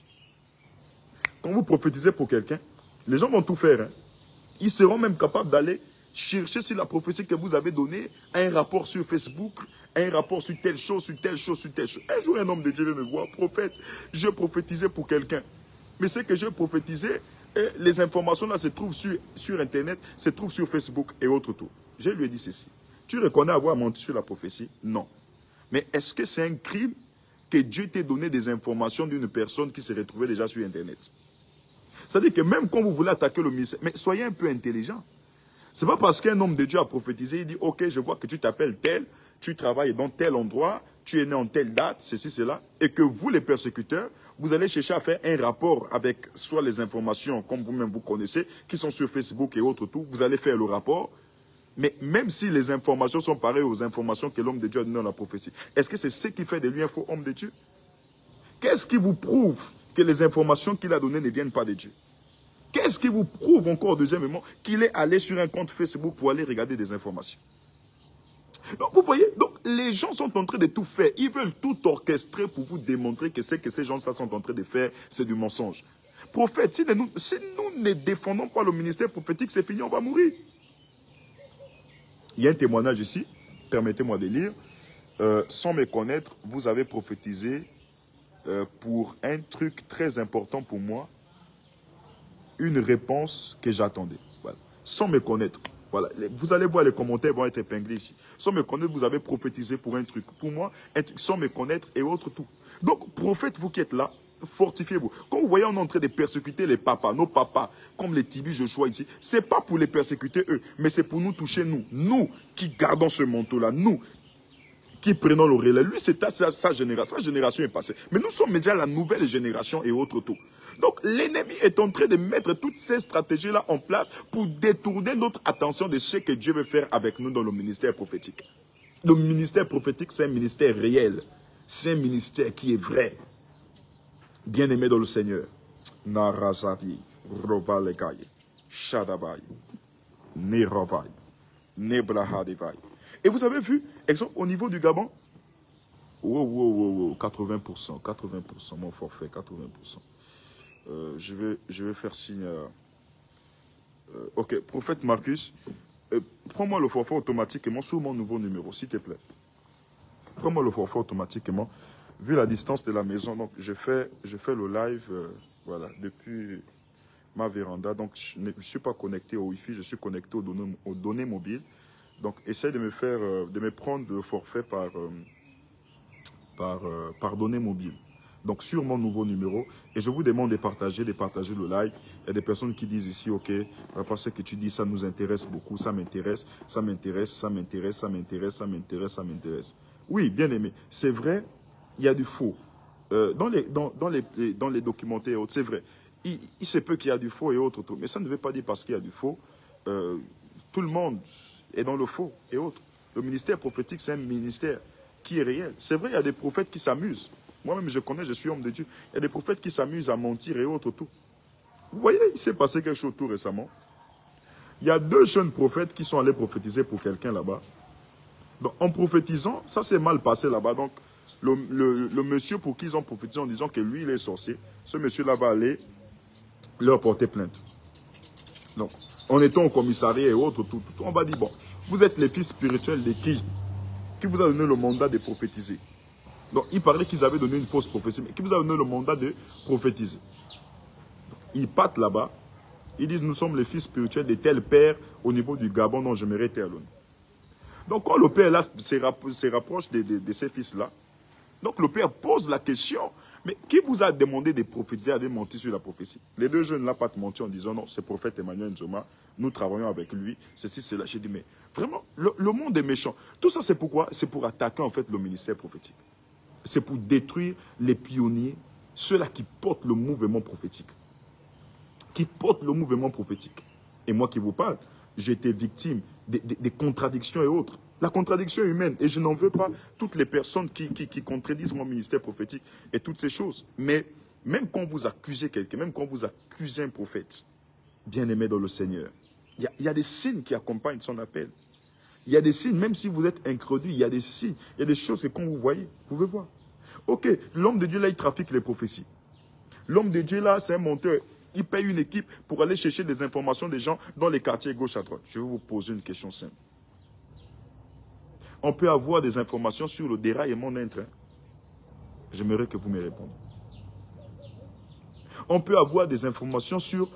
Quand vous prophétisez pour quelqu'un, les gens vont tout faire. Hein. Ils seront même capables d'aller chercher si la prophétie que vous avez donnée a un rapport sur Facebook, un rapport sur telle chose, sur telle chose, sur telle chose. Un jour, un homme de Dieu vient me voir, prophète, je prophétisais pour quelqu'un. Mais ce que je prophétisais, les informations là se trouvent sur Internet, se trouvent sur Facebook et autres tout. Je lui ai dit ceci. Tu reconnais avoir menti sur la prophétie? Non. Mais est-ce que c'est un crime que Dieu t'ait donné des informations d'une personne qui se retrouvait déjà sur Internet? C'est-à-dire que même quand vous voulez attaquer le ministère, mais soyez un peu intelligent. Ce n'est pas parce qu'un homme de Dieu a prophétisé, il dit, ok, je vois que tu t'appelles tel, tu travailles dans tel endroit, tu es né en telle date, ceci, cela, et que vous, les persécuteurs, vous allez chercher à faire un rapport avec soit les informations, comme vous-même vous connaissez, qui sont sur Facebook et autres tout, vous allez faire le rapport. Mais même si les informations sont pareilles aux informations que l'homme de Dieu a données dans la prophétie, est-ce que c'est ce qui fait de lui un faux homme de Dieu? Qu'est-ce qui vous prouve que les informations qu'il a données ne viennent pas de Dieu? Qu'est-ce qui vous prouve encore, deuxièmement, qu'il est allé sur un compte Facebook pour aller regarder des informations? Donc, vous voyez, donc, les gens sont en train de tout faire. Ils veulent tout orchestrer pour vous démontrer que ce que ces gens-là sont en train de faire, c'est du mensonge. Prophète, si nous ne défendons pas le ministère prophétique, c'est fini, on va mourir. Il y a un témoignage ici, permettez-moi de lire. Sans me connaître, vous avez prophétisé pour un truc très important pour moi, une réponse que j'attendais. Voilà. Sans me connaître. Voilà. Vous allez voir, les commentaires vont être épinglés ici. Sans me connaître, vous avez prophétisé pour un truc. Pour moi, un truc sans me connaître et autres tout. Donc, prophète, vous qui êtes là, fortifiez-vous. Quand vous voyez, on est en train de persécuter les papas, nos papas, comme les TB Joshua ici, ce n'est pas pour les persécuter eux, mais c'est pour nous toucher nous. Nous qui gardons ce manteau-là, nous qui prenons le relais. Lui, c'est sa génération. Sa génération est passée. Mais nous sommes déjà la nouvelle génération et autres tout. Donc, l'ennemi est en train de mettre toutes ces stratégies-là en place pour détourner notre attention de ce que Dieu veut faire avec nous dans le ministère prophétique. Le ministère prophétique, c'est un ministère réel. C'est un ministère qui est vrai. Bien-aimé dans le Seigneur. Narazavi, Rovalekai, Shadabai, Nerovai, Nebrahadevai. Et vous avez vu, exemple, au niveau du Gabon, 80%, mon forfait, 80%. je vais faire signe à... ok, prophète Marcus, prends-moi le forfait automatiquement sur mon nouveau numéro, s'il te plaît. Prends-moi le forfait automatiquement. Vu la distance de la maison, donc je fais le live voilà, depuis ma véranda. Donc je ne suis pas connecté au Wi-Fi, je suis connecté aux données mobiles. Donc essaye de me prendre le forfait par données mobiles. Donc sur mon nouveau numéro, et je vous demande de partager le live. Il y a des personnes qui disent ici, ok, parce que tu dis ça nous intéresse beaucoup, ça m'intéresse, ça m'intéresse, ça m'intéresse, ça m'intéresse, ça m'intéresse, ça m'intéresse. Oui, bien aimé, c'est vrai, il y a du faux. Dans les documentaires et autres, c'est vrai. Il se peut qu'il y a du faux et autres, mais ça ne veut pas dire parce qu'il y a du faux, tout le monde est dans le faux et autres. Le ministère prophétique, c'est un ministère qui est réel. C'est vrai, il y a des prophètes qui s'amusent. Moi-même, je connais, je suis homme de Dieu. Il y a des prophètes qui s'amusent à mentir et autres, tout. Vous voyez, il s'est passé quelque chose tout récemment. Il y a 2 jeunes prophètes qui sont allés prophétiser pour quelqu'un là-bas. Donc, en prophétisant, ça s'est mal passé là-bas. Donc, le monsieur pour qui ils ont prophétisé en disant que lui, il est sorcier, ce monsieur-là va aller leur porter plainte. Donc, en étant au commissariat et autres, tout, on va dire, bon, vous êtes les fils spirituels de qui vous a donné le mandat de prophétiser? Donc, il parlait qu'ils avaient donné une fausse prophétie, mais qui vous a donné le mandat de prophétiser? Donc, ils partent là-bas, ils disent, nous sommes les fils spirituels de tel père au niveau du Gabon dont je mérite l'honneur. Donc, quand le père là, se rapproche de ces fils-là, donc le père pose la question, mais qui vous a demandé de prophétiser, de mentir sur la prophétie? Les 2 jeunes là pas menti en disant, non, c'est prophète Emmanuel Nzoma, nous travaillons avec lui, ceci, cela. J'ai dit, mais vraiment, le monde est méchant. Tout ça, c'est pourquoi? C'est pour attaquer en fait le ministère prophétique. C'est pour détruire les pionniers, ceux-là qui portent le mouvement prophétique. Qui portent le mouvement prophétique. Et moi qui vous parle, j'ai été victime des contradictions et autres. La contradiction humaine, et je n'en veux pas toutes les personnes qui contredisent mon ministère prophétique et toutes ces choses. Mais même quand vous accusez quelqu'un, même quand vous accusez un prophète, bien-aimé dans le Seigneur, il y a des signes qui accompagnent son appel. Il y a des signes, même si vous êtes incrédule, il y a des signes, il y a des choses que quand vous voyez, vous pouvez voir. Ok, l'homme de Dieu là, il trafique les prophéties. L'homme de Dieu là, c'est un monteur. Il paye une équipe pour aller chercher des informations des gens dans les quartiers gauche à droite. Je vais vous poser une question simple. On peut avoir des informations sur le déraillement d'un train. J'aimerais que vous me répondiez. On peut avoir des informations sur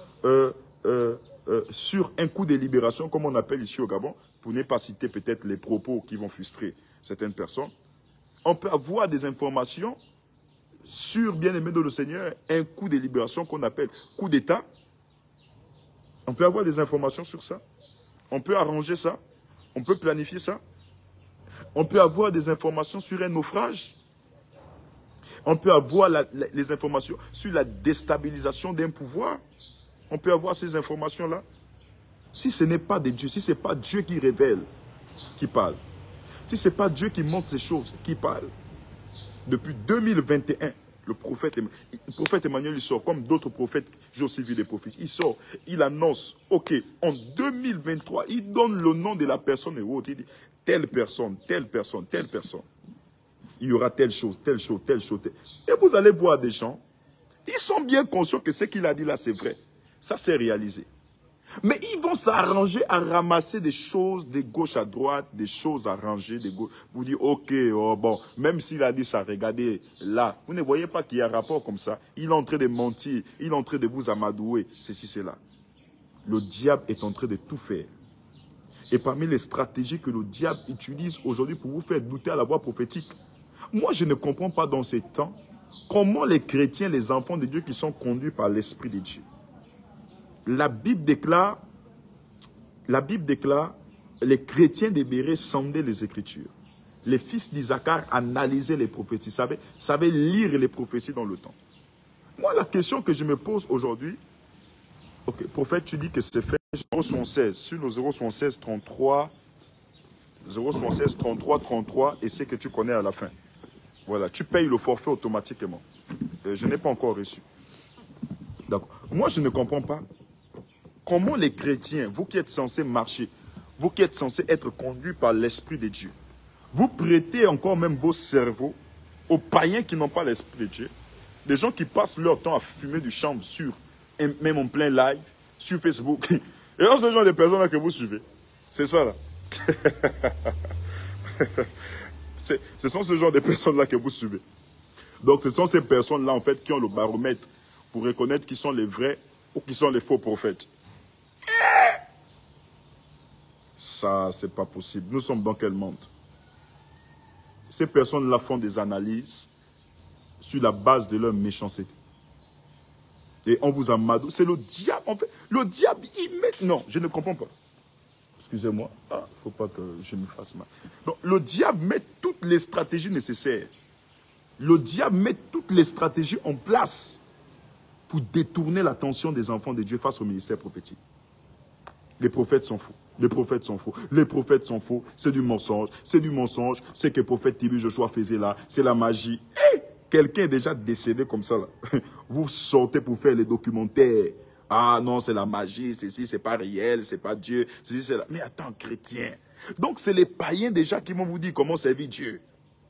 un coup de libération, comme on appelle ici au Gabon, pour ne pas citer peut-être les propos qui vont frustrer certaines personnes. On peut avoir des informations sur, bien-aimé de le Seigneur, un coup de libération qu'on appelle coup d'État. On peut avoir des informations sur ça. On peut arranger ça. On peut planifier ça. On peut avoir des informations sur un naufrage. On peut avoir les informations sur la déstabilisation d'un pouvoir. On peut avoir ces informations-là. Si ce n'est pas de Dieu, si ce n'est pas Dieu qui révèle, qui parle, si ce n'est pas Dieu qui montre ces choses, qui parle, depuis 2021, le prophète Emmanuel, il sort, comme d'autres prophètes, j'ai aussi vu des prophètes, il sort, il annonce, ok, en 2023, il donne le nom de la personne et autre, il dit, telle personne, telle personne, telle personne. Il y aura telle chose, telle chose, telle chose. Et vous allez voir des gens, ils sont bien conscients que ce qu'il a dit là, c'est vrai. Ça, c'est réalisé. Mais ils vont s'arranger à ramasser des choses de gauche à droite, des choses arrangées de gauche. Vous dites, ok, oh bon, même s'il a dit ça, regardez, là, vous ne voyez pas qu'il y a un rapport comme ça. Il est en train de mentir, il est en train de vous amadouer, ceci, cela. Le diable est en train de tout faire. Et parmi les stratégies que le diable utilise aujourd'hui pour vous faire douter à la voix prophétique, moi, je ne comprends pas dans ces temps comment les chrétiens, les enfants de Dieu qui sont conduits par l'Esprit de Dieu. La Bible déclare, les chrétiens de Béret sondaient les Écritures. Les fils d'Isaacar analysaient les prophéties, savaient lire les prophéties dans le temps. Moi, la question que je me pose aujourd'hui, ok, prophète, tu dis que c'est fait 076, sur le 076 33, 076 33 33, et c'est que tu connais à la fin. Voilà, tu payes le forfait automatiquement. Je n'ai pas encore reçu. D'accord. Moi, je ne comprends pas comment les chrétiens, vous qui êtes censés marcher, vous qui êtes censés être conduits par l'Esprit de Dieu, vous prêtez encore même vos cerveaux aux païens qui n'ont pas l'Esprit de Dieu. Des gens qui passent leur temps à fumer du chanvre même en plein live, sur Facebook. Et c'est ce genre de personnes-là que vous suivez. C'est ça, là. Ce sont ce genre de personnes-là que vous suivez. Donc, ce sont ces personnes-là, en fait, qui ont le baromètre pour reconnaître qui sont les vrais ou qui sont les faux prophètes. Ça, c'est pas possible. Nous sommes dans quel monde? Ces personnes-là font des analyses sur la base de leur méchanceté. Et on vous a madou. C'est le diable, en fait. Le diable, il met... Non, je ne comprends pas. Excusez-moi. Ah, il ne faut pas que je me fasse mal. Donc, le diable met toutes les stratégies nécessaires. Le diable met toutes les stratégies en place pour détourner l'attention des enfants de Dieu face au ministère prophétique. Les prophètes sont faux. Les prophètes sont faux. Les prophètes sont faux. C'est du mensonge. C'est du mensonge. C'est que le prophète Tibi Joshua faisait là. C'est la magie. Hey, quelqu'un est déjà décédé comme ça, là. Vous sortez pour faire les documentaires. Ah non, c'est la magie. Ceci, c'est pas réel. C'est pas Dieu. Ceci, c'est là. Mais attends, chrétien. Donc, c'est les païens déjà qui vont vous dire comment servir Dieu.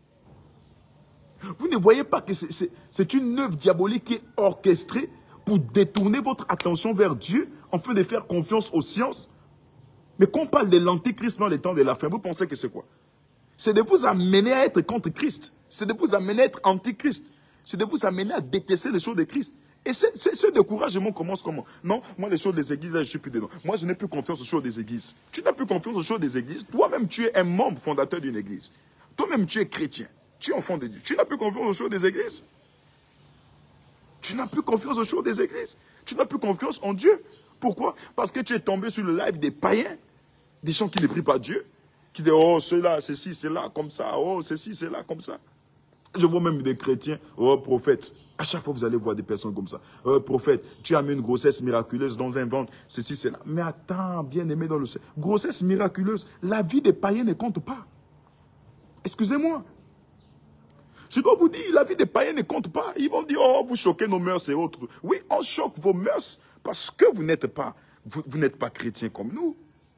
Vous ne voyez pas que c'est une œuvre diabolique qui est orchestrée pour détourner votre attention vers Dieu afin de faire confiance aux sciences. Mais quand on parle de l'antéchrist dans les temps de la fin, vous pensez que c'est quoi? C'est de vous amener à être contre Christ. C'est de vous amener à être antichrist. C'est de vous amener à détester les choses de Christ. Et ce découragement commence comment? Non, moi les choses des églises, là, je suis plus dedans. Moi je n'ai plus confiance aux choses des églises. Tu n'as plus confiance aux choses des églises. Toi-même tu es un membre fondateur d'une église. Toi-même tu es chrétien. Tu es enfant de Dieu. Tu n'as plus confiance aux choses des églises. Tu n'as plus confiance aux choses des églises. Tu n'as plus confiance en Dieu. Pourquoi? Parce que tu es tombé sur le live des païens. Des gens qui ne prient pas Dieu. Qui disent, oh, cela, ceci, cela, comme ça. Oh, ceci, cela, comme ça. Je vois même des chrétiens. Oh, prophète. À chaque fois, vous allez voir des personnes comme ça. Oh, prophète, tu as mis une grossesse miraculeuse dans un ventre. Ceci, cela. Mais attends, bien-aimé dans le ciel. Grossesse miraculeuse. La vie des païens ne compte pas. Excusez-moi. Je dois vous dire, la vie des païens ne compte pas. Ils vont dire, oh, vous choquez nos mœurs et autres. Oui, on choque vos mœurs parce que vous n'êtes pas chrétien comme nous.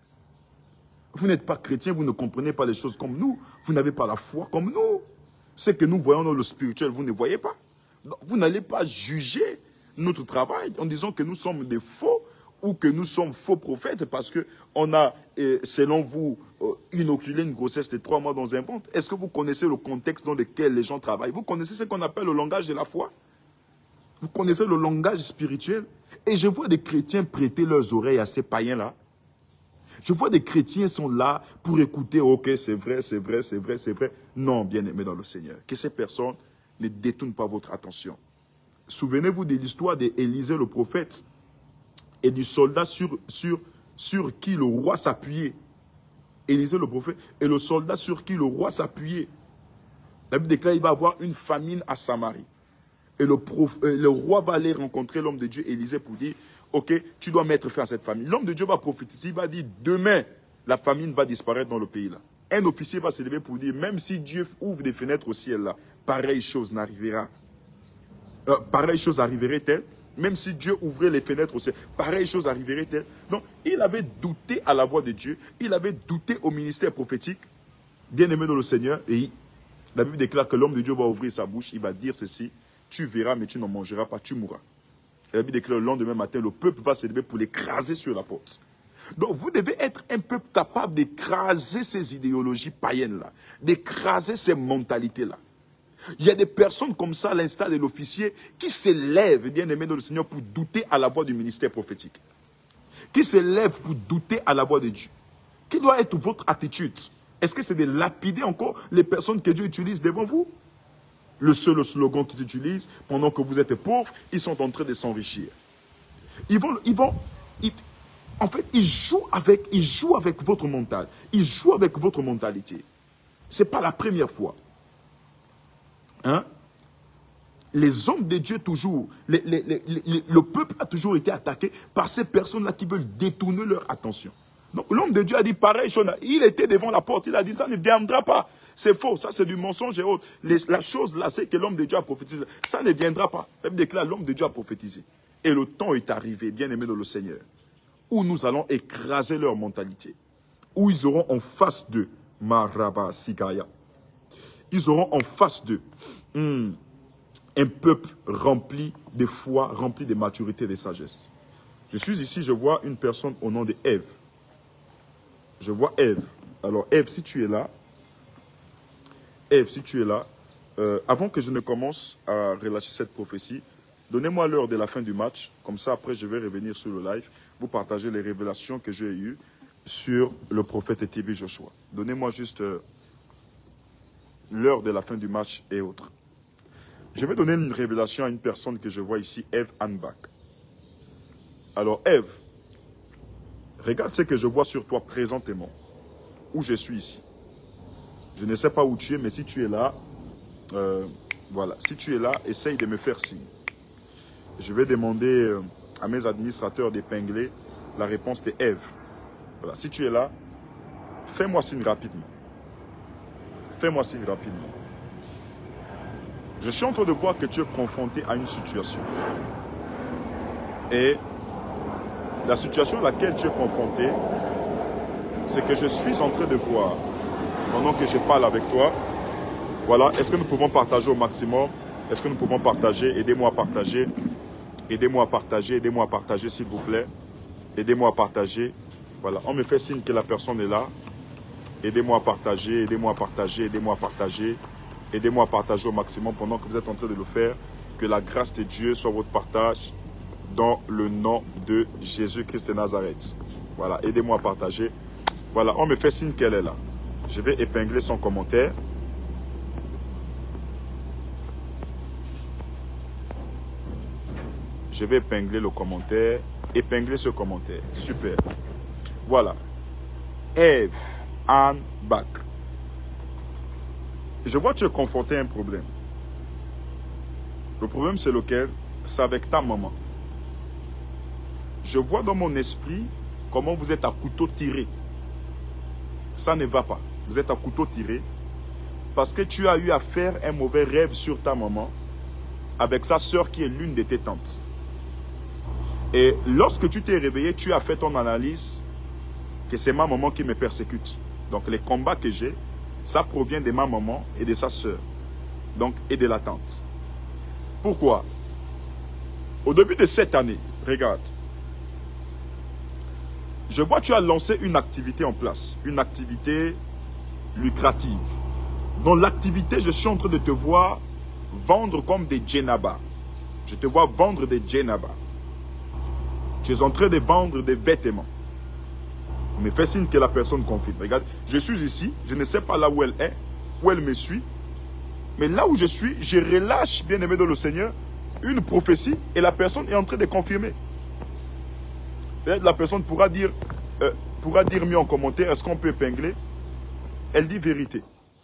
Vous n'êtes pas chrétien, vous ne comprenez pas les choses comme nous. Vous n'avez pas la foi comme nous. Ce que nous voyons dans le spirituel, vous ne voyez pas. Donc, vous n'allez pas juger notre travail en disant que nous sommes des faux ou que nous sommes faux prophètes parce qu'on a, selon vous, inoculé une grossesse de 3 mois dans un ventre. Est-ce que vous connaissez le contexte dans lequel les gens travaillent? Vous connaissez ce qu'on appelle le langage de la foi? Vous connaissez le langage spirituel? Et je vois des chrétiens prêter leurs oreilles à ces païens-là. Je vois des chrétiens sont là pour écouter, ok, c'est vrai, c'est vrai, c'est vrai, c'est vrai. Non, bien-aimés dans le Seigneur, que ces personnes ne détournent pas votre attention. Souvenez-vous de l'histoire d'Élisée le prophète et du soldat sur qui le roi s'appuyait. Élisée le prophète et le soldat sur qui le roi s'appuyait. La Bible déclare qu'il va y avoir une famine à Samarie. Et le roi va aller rencontrer l'homme de Dieu, Élisée, pour dire, ok, tu dois mettre fin à cette famine. L'homme de Dieu va prophétiser, il va dire, demain, la famine va disparaître dans le pays-là. Un officier va se lever pour dire, même si Dieu ouvre des fenêtres au ciel-là, pareille chose n'arrivera. Pareille chose arriverait-elle? Même si Dieu ouvrait les fenêtres au ciel, pareille chose arriverait-elle? Donc, il avait douté à la voix de Dieu, il avait douté au ministère prophétique, bien aimé dans le Seigneur, et la Bible déclare que l'homme de Dieu va ouvrir sa bouche, il va dire ceci, tu verras, mais tu n'en mangeras pas, tu mourras. Et la Bible déclare le lendemain matin, le peuple va se lever pour l'écraser sur la porte. Donc, vous devez être un peuple capable d'écraser ces idéologies païennes-là, d'écraser ces mentalités-là. Il y a des personnes comme ça, à l'instar de l'officier, qui se lèvent, bien aimés dans le Seigneur, pour douter à la voix du ministère prophétique. Qui se lèvent pour douter à la voix de Dieu. Quelle doit être votre attitude? Est-ce que c'est de lapider encore les personnes que Dieu utilise devant vous? Le seul slogan qu'ils utilisent, pendant que vous êtes pauvres, ils sont en train de s'enrichir. En fait, ils jouent avec votre mental. Ils jouent avec votre mentalité. Ce n'est pas la première fois. Hein? Les hommes de Dieu toujours, le peuple a toujours été attaqué par ces personnes-là qui veulent détourner leur attention. Donc l'homme de Dieu a dit pareil, il était devant la porte, il a dit ça ne viendra pas. C'est faux, ça c'est du mensonge et autres. La chose là, c'est que l'homme de Dieu a prophétisé. Ça ne viendra pas. La Bible déclare l'homme de Dieu a prophétisé. Et le temps est arrivé, bien aimé dans le Seigneur, où nous allons écraser leur mentalité. Où ils auront en face d'eux, Maraba Sikaya. Ils auront en face d'eux un peuple rempli de foi, rempli de maturité et de sagesse. Je suis ici, je vois une personne au nom de Ève. Je vois Ève. Alors Ève, si tu es là, avant que je ne commence à relâcher cette prophétie, donnez-moi l'heure de la fin du match. Comme ça, après, je vais revenir sur le live, vous partager les révélations que j'ai eues sur le prophète TB Joshua. Donnez-moi juste l'heure de la fin du match et autres. Je vais donner une révélation à une personne que je vois ici, Ève Anbach. Alors, Ève, regarde ce que je vois sur toi présentement, où je suis ici. Je ne sais pas où tu es, mais si tu es là, voilà, si tu es là, essaye de me faire signe. Je vais demander à mes administrateurs d'épingler la réponse de Ève. Voilà, si tu es là, fais-moi signe rapidement. Fais-moi signe rapidement. Je suis en train de voir que tu es confronté à une situation. Et la situation à laquelle tu es confronté, c'est que je suis en train de voir, pendant que je parle avec toi, voilà, est-ce que nous pouvons partager au maximum? Est-ce que nous pouvons partager? Aidez-moi à partager. Aidez-moi à partager, aidez-moi à partager, s'il vous plaît. Aidez-moi à partager. Voilà, on me fait signe que la personne est là. Aidez-moi à partager, aidez-moi à partager, aidez-moi à partager. Aidez-moi à partager au maximum pendant que vous êtes en train de le faire. Que la grâce de Dieu soit votre partage dans le nom de Jésus-Christ de Nazareth. Voilà, aidez-moi à partager. Voilà, on me fait signe qu'elle est là. Je vais épingler son commentaire. Je vais épingler le commentaire. Épingler ce commentaire. Super. Voilà. Ève Anbach. Je vois que tu es confronté à un problème. Le problème, c'est lequel? C'est avec ta maman. Je vois dans mon esprit comment vous êtes à couteau tiré. Ça ne va pas. Vous êtes à couteau tiré parce que tu as eu à faire un mauvais rêve sur ta maman avec sa sœur qui est l'une de tes tantes. Et lorsque tu t'es réveillé, tu as fait ton analyse que c'est ma maman qui me persécute. Donc les combats que j'ai, ça provient de ma maman et de sa sœur. Donc, et de la tante. Pourquoi? Au début de cette année, regarde. Je vois que tu as lancé une activité en place. Une activité lucrative. Dans l'activité, je suis en train de te voir vendre comme des djennaba. Je te vois vendre des djennaba. Tu es en train de vendre des vêtements. On me fait signe que la personne confirme. Regarde, je suis ici, je ne sais pas là où elle est, où elle me suit. Mais là où je suis, je relâche, bien aimé dans le Seigneur, une prophétie et la personne est en train de confirmer. Peut-être la personne pourra dire mieux en commentaire, est-ce qu'on peut épingler? Elle dit vérité.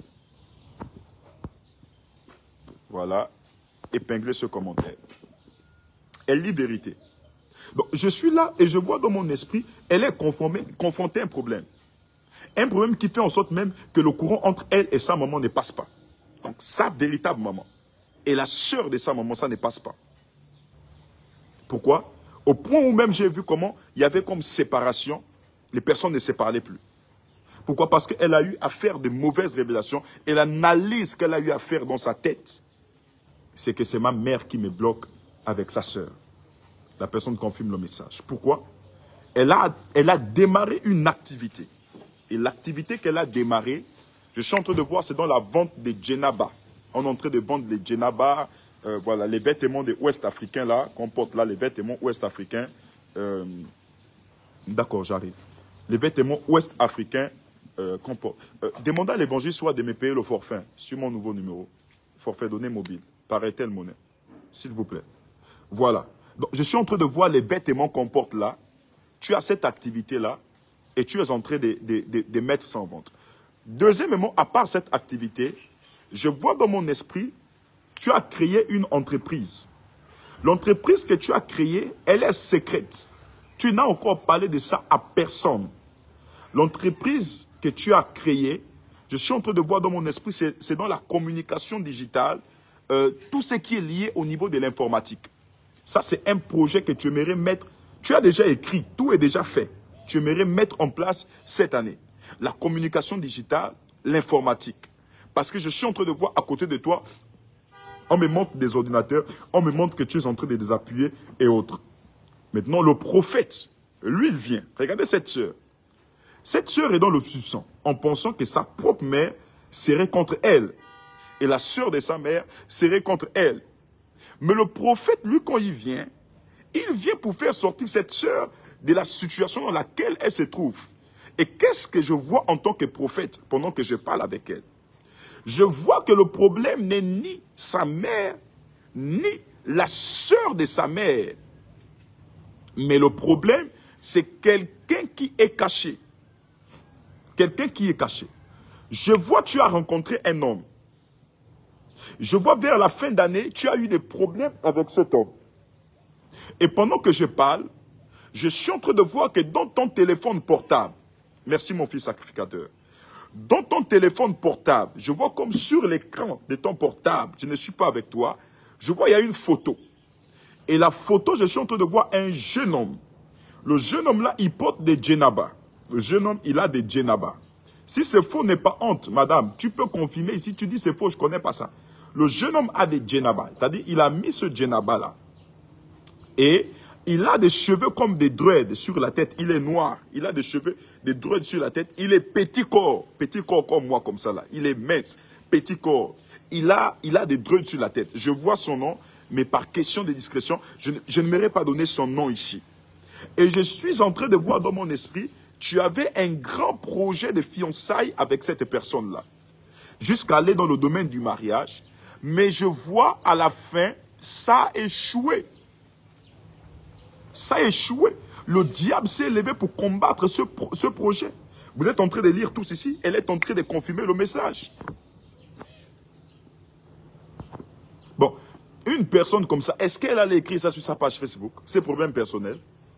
Voilà, épingler ce commentaire. Elle dit vérité. Donc, je suis là et je vois dans mon esprit, elle est confrontée à un problème. Un problème qui fait en sorte même que le courant entre elle et sa maman ne passe pas. Donc, sa véritable maman et la sœur de sa maman, ça ne passe pas. Pourquoi? Au point où même j'ai vu comment il y avait comme séparation, les personnes ne se parlaient plus. Pourquoi? Parce qu'elle a eu à faire de mauvaises révélations et l'analyse qu'elle a eu à faire dans sa tête, c'est que c'est ma mère qui me bloque avec sa sœur. La personne confirme le message. Pourquoi? Elle a démarré une activité. Et l'activité qu'elle a démarrée, je suis en train de voir, c'est dans la vente des djennaba. On est en train de vendre les djennaba, voilà, les vêtements des Ouest africains là, qu'on porte là, les vêtements Ouest africains. D'accord, j'arrive. Les vêtements Ouest africains qu'on porte. Demandez à l'évangile soit de me payer le forfait sur mon nouveau numéro. Forfait donné mobile, par Airtel Money. S'il vous plaît. Voilà. Donc, je suis en train de voir les vêtements qu'on porte là. Tu as cette activité-là et tu es en train de mettre ça en vente. Deuxièmement, à part cette activité, je vois dans mon esprit, tu as créé une entreprise. L'entreprise que tu as créée, elle est secrète. Tu n'as encore parlé de ça à personne. L'entreprise que tu as créée, je suis en train de voir dans mon esprit, c'est dans la communication digitale, tout ce qui est lié au niveau de l'informatique. Ça, c'est un projet que tu aimerais mettre. Tu as déjà écrit, tout est déjà fait. Tu aimerais mettre en place cette année. La communication digitale, l'informatique. Parce que je suis en train de voir à côté de toi On me montre des ordinateurs, on me montre que tu es en train de les appuyer et autres. Maintenant, le prophète, lui, il vient. Regardez cette sœur. Cette sœur est dans le soupçon, en pensant que sa propre mère serait contre elle. Et la sœur de sa mère serait contre elle. Mais le prophète, lui, quand il vient pour faire sortir cette sœur de la situation dans laquelle elle se trouve. Et qu'est-ce que je vois en tant que prophète pendant que je parle avec elle? Je vois que le problème n'est ni sa mère, ni la sœur de sa mère. Mais le problème, c'est quelqu'un qui est caché. Quelqu'un qui est caché. Je vois que tu as rencontré un homme. Je vois vers la fin d'année, tu as eu des problèmes avec cet homme. Et pendant que je parle, je suis en train de voir que dans ton téléphone portable, merci mon fils sacrificateur, dans ton téléphone portable, je vois comme sur l'écran de ton portable, je ne suis pas avec toi, je vois il y a une photo. Et la photo, je suis en train de voir un jeune homme. Le jeune homme là, il porte des djennabas. Le jeune homme, il a des djennabas. Si c'est faux, n'est pas honte, madame. Tu peux confirmer. Si tu dis c'est faux, je ne connais pas ça. Le jeune homme a des djennabas. C'est-à-dire, il a mis ce djennaba là. Et il a des cheveux comme des dreads sur la tête. Il est noir. Il a des cheveux, des dreads sur la tête. Il est petit corps comme moi, comme ça là. Il est mince, petit corps. Il a des dreads sur la tête. Je vois son nom, mais par question de discrétion, je ne m'aurais pas donné son nom ici. Et je suis en train de voir dans mon esprit, tu avais un grand projet de fiançailles avec cette personne-là. Jusqu'à aller dans le domaine du mariage. Mais je vois à la fin, ça a échoué. Ça a échoué. Le diable s'est levé pour combattre ce projet. Vous êtes en train de lire tous ici. Elle est en train de confirmer le message. Bon, une personne comme ça, est-ce qu'elle allait écrire ça sur sa page Facebook? Ses problèmes personnels?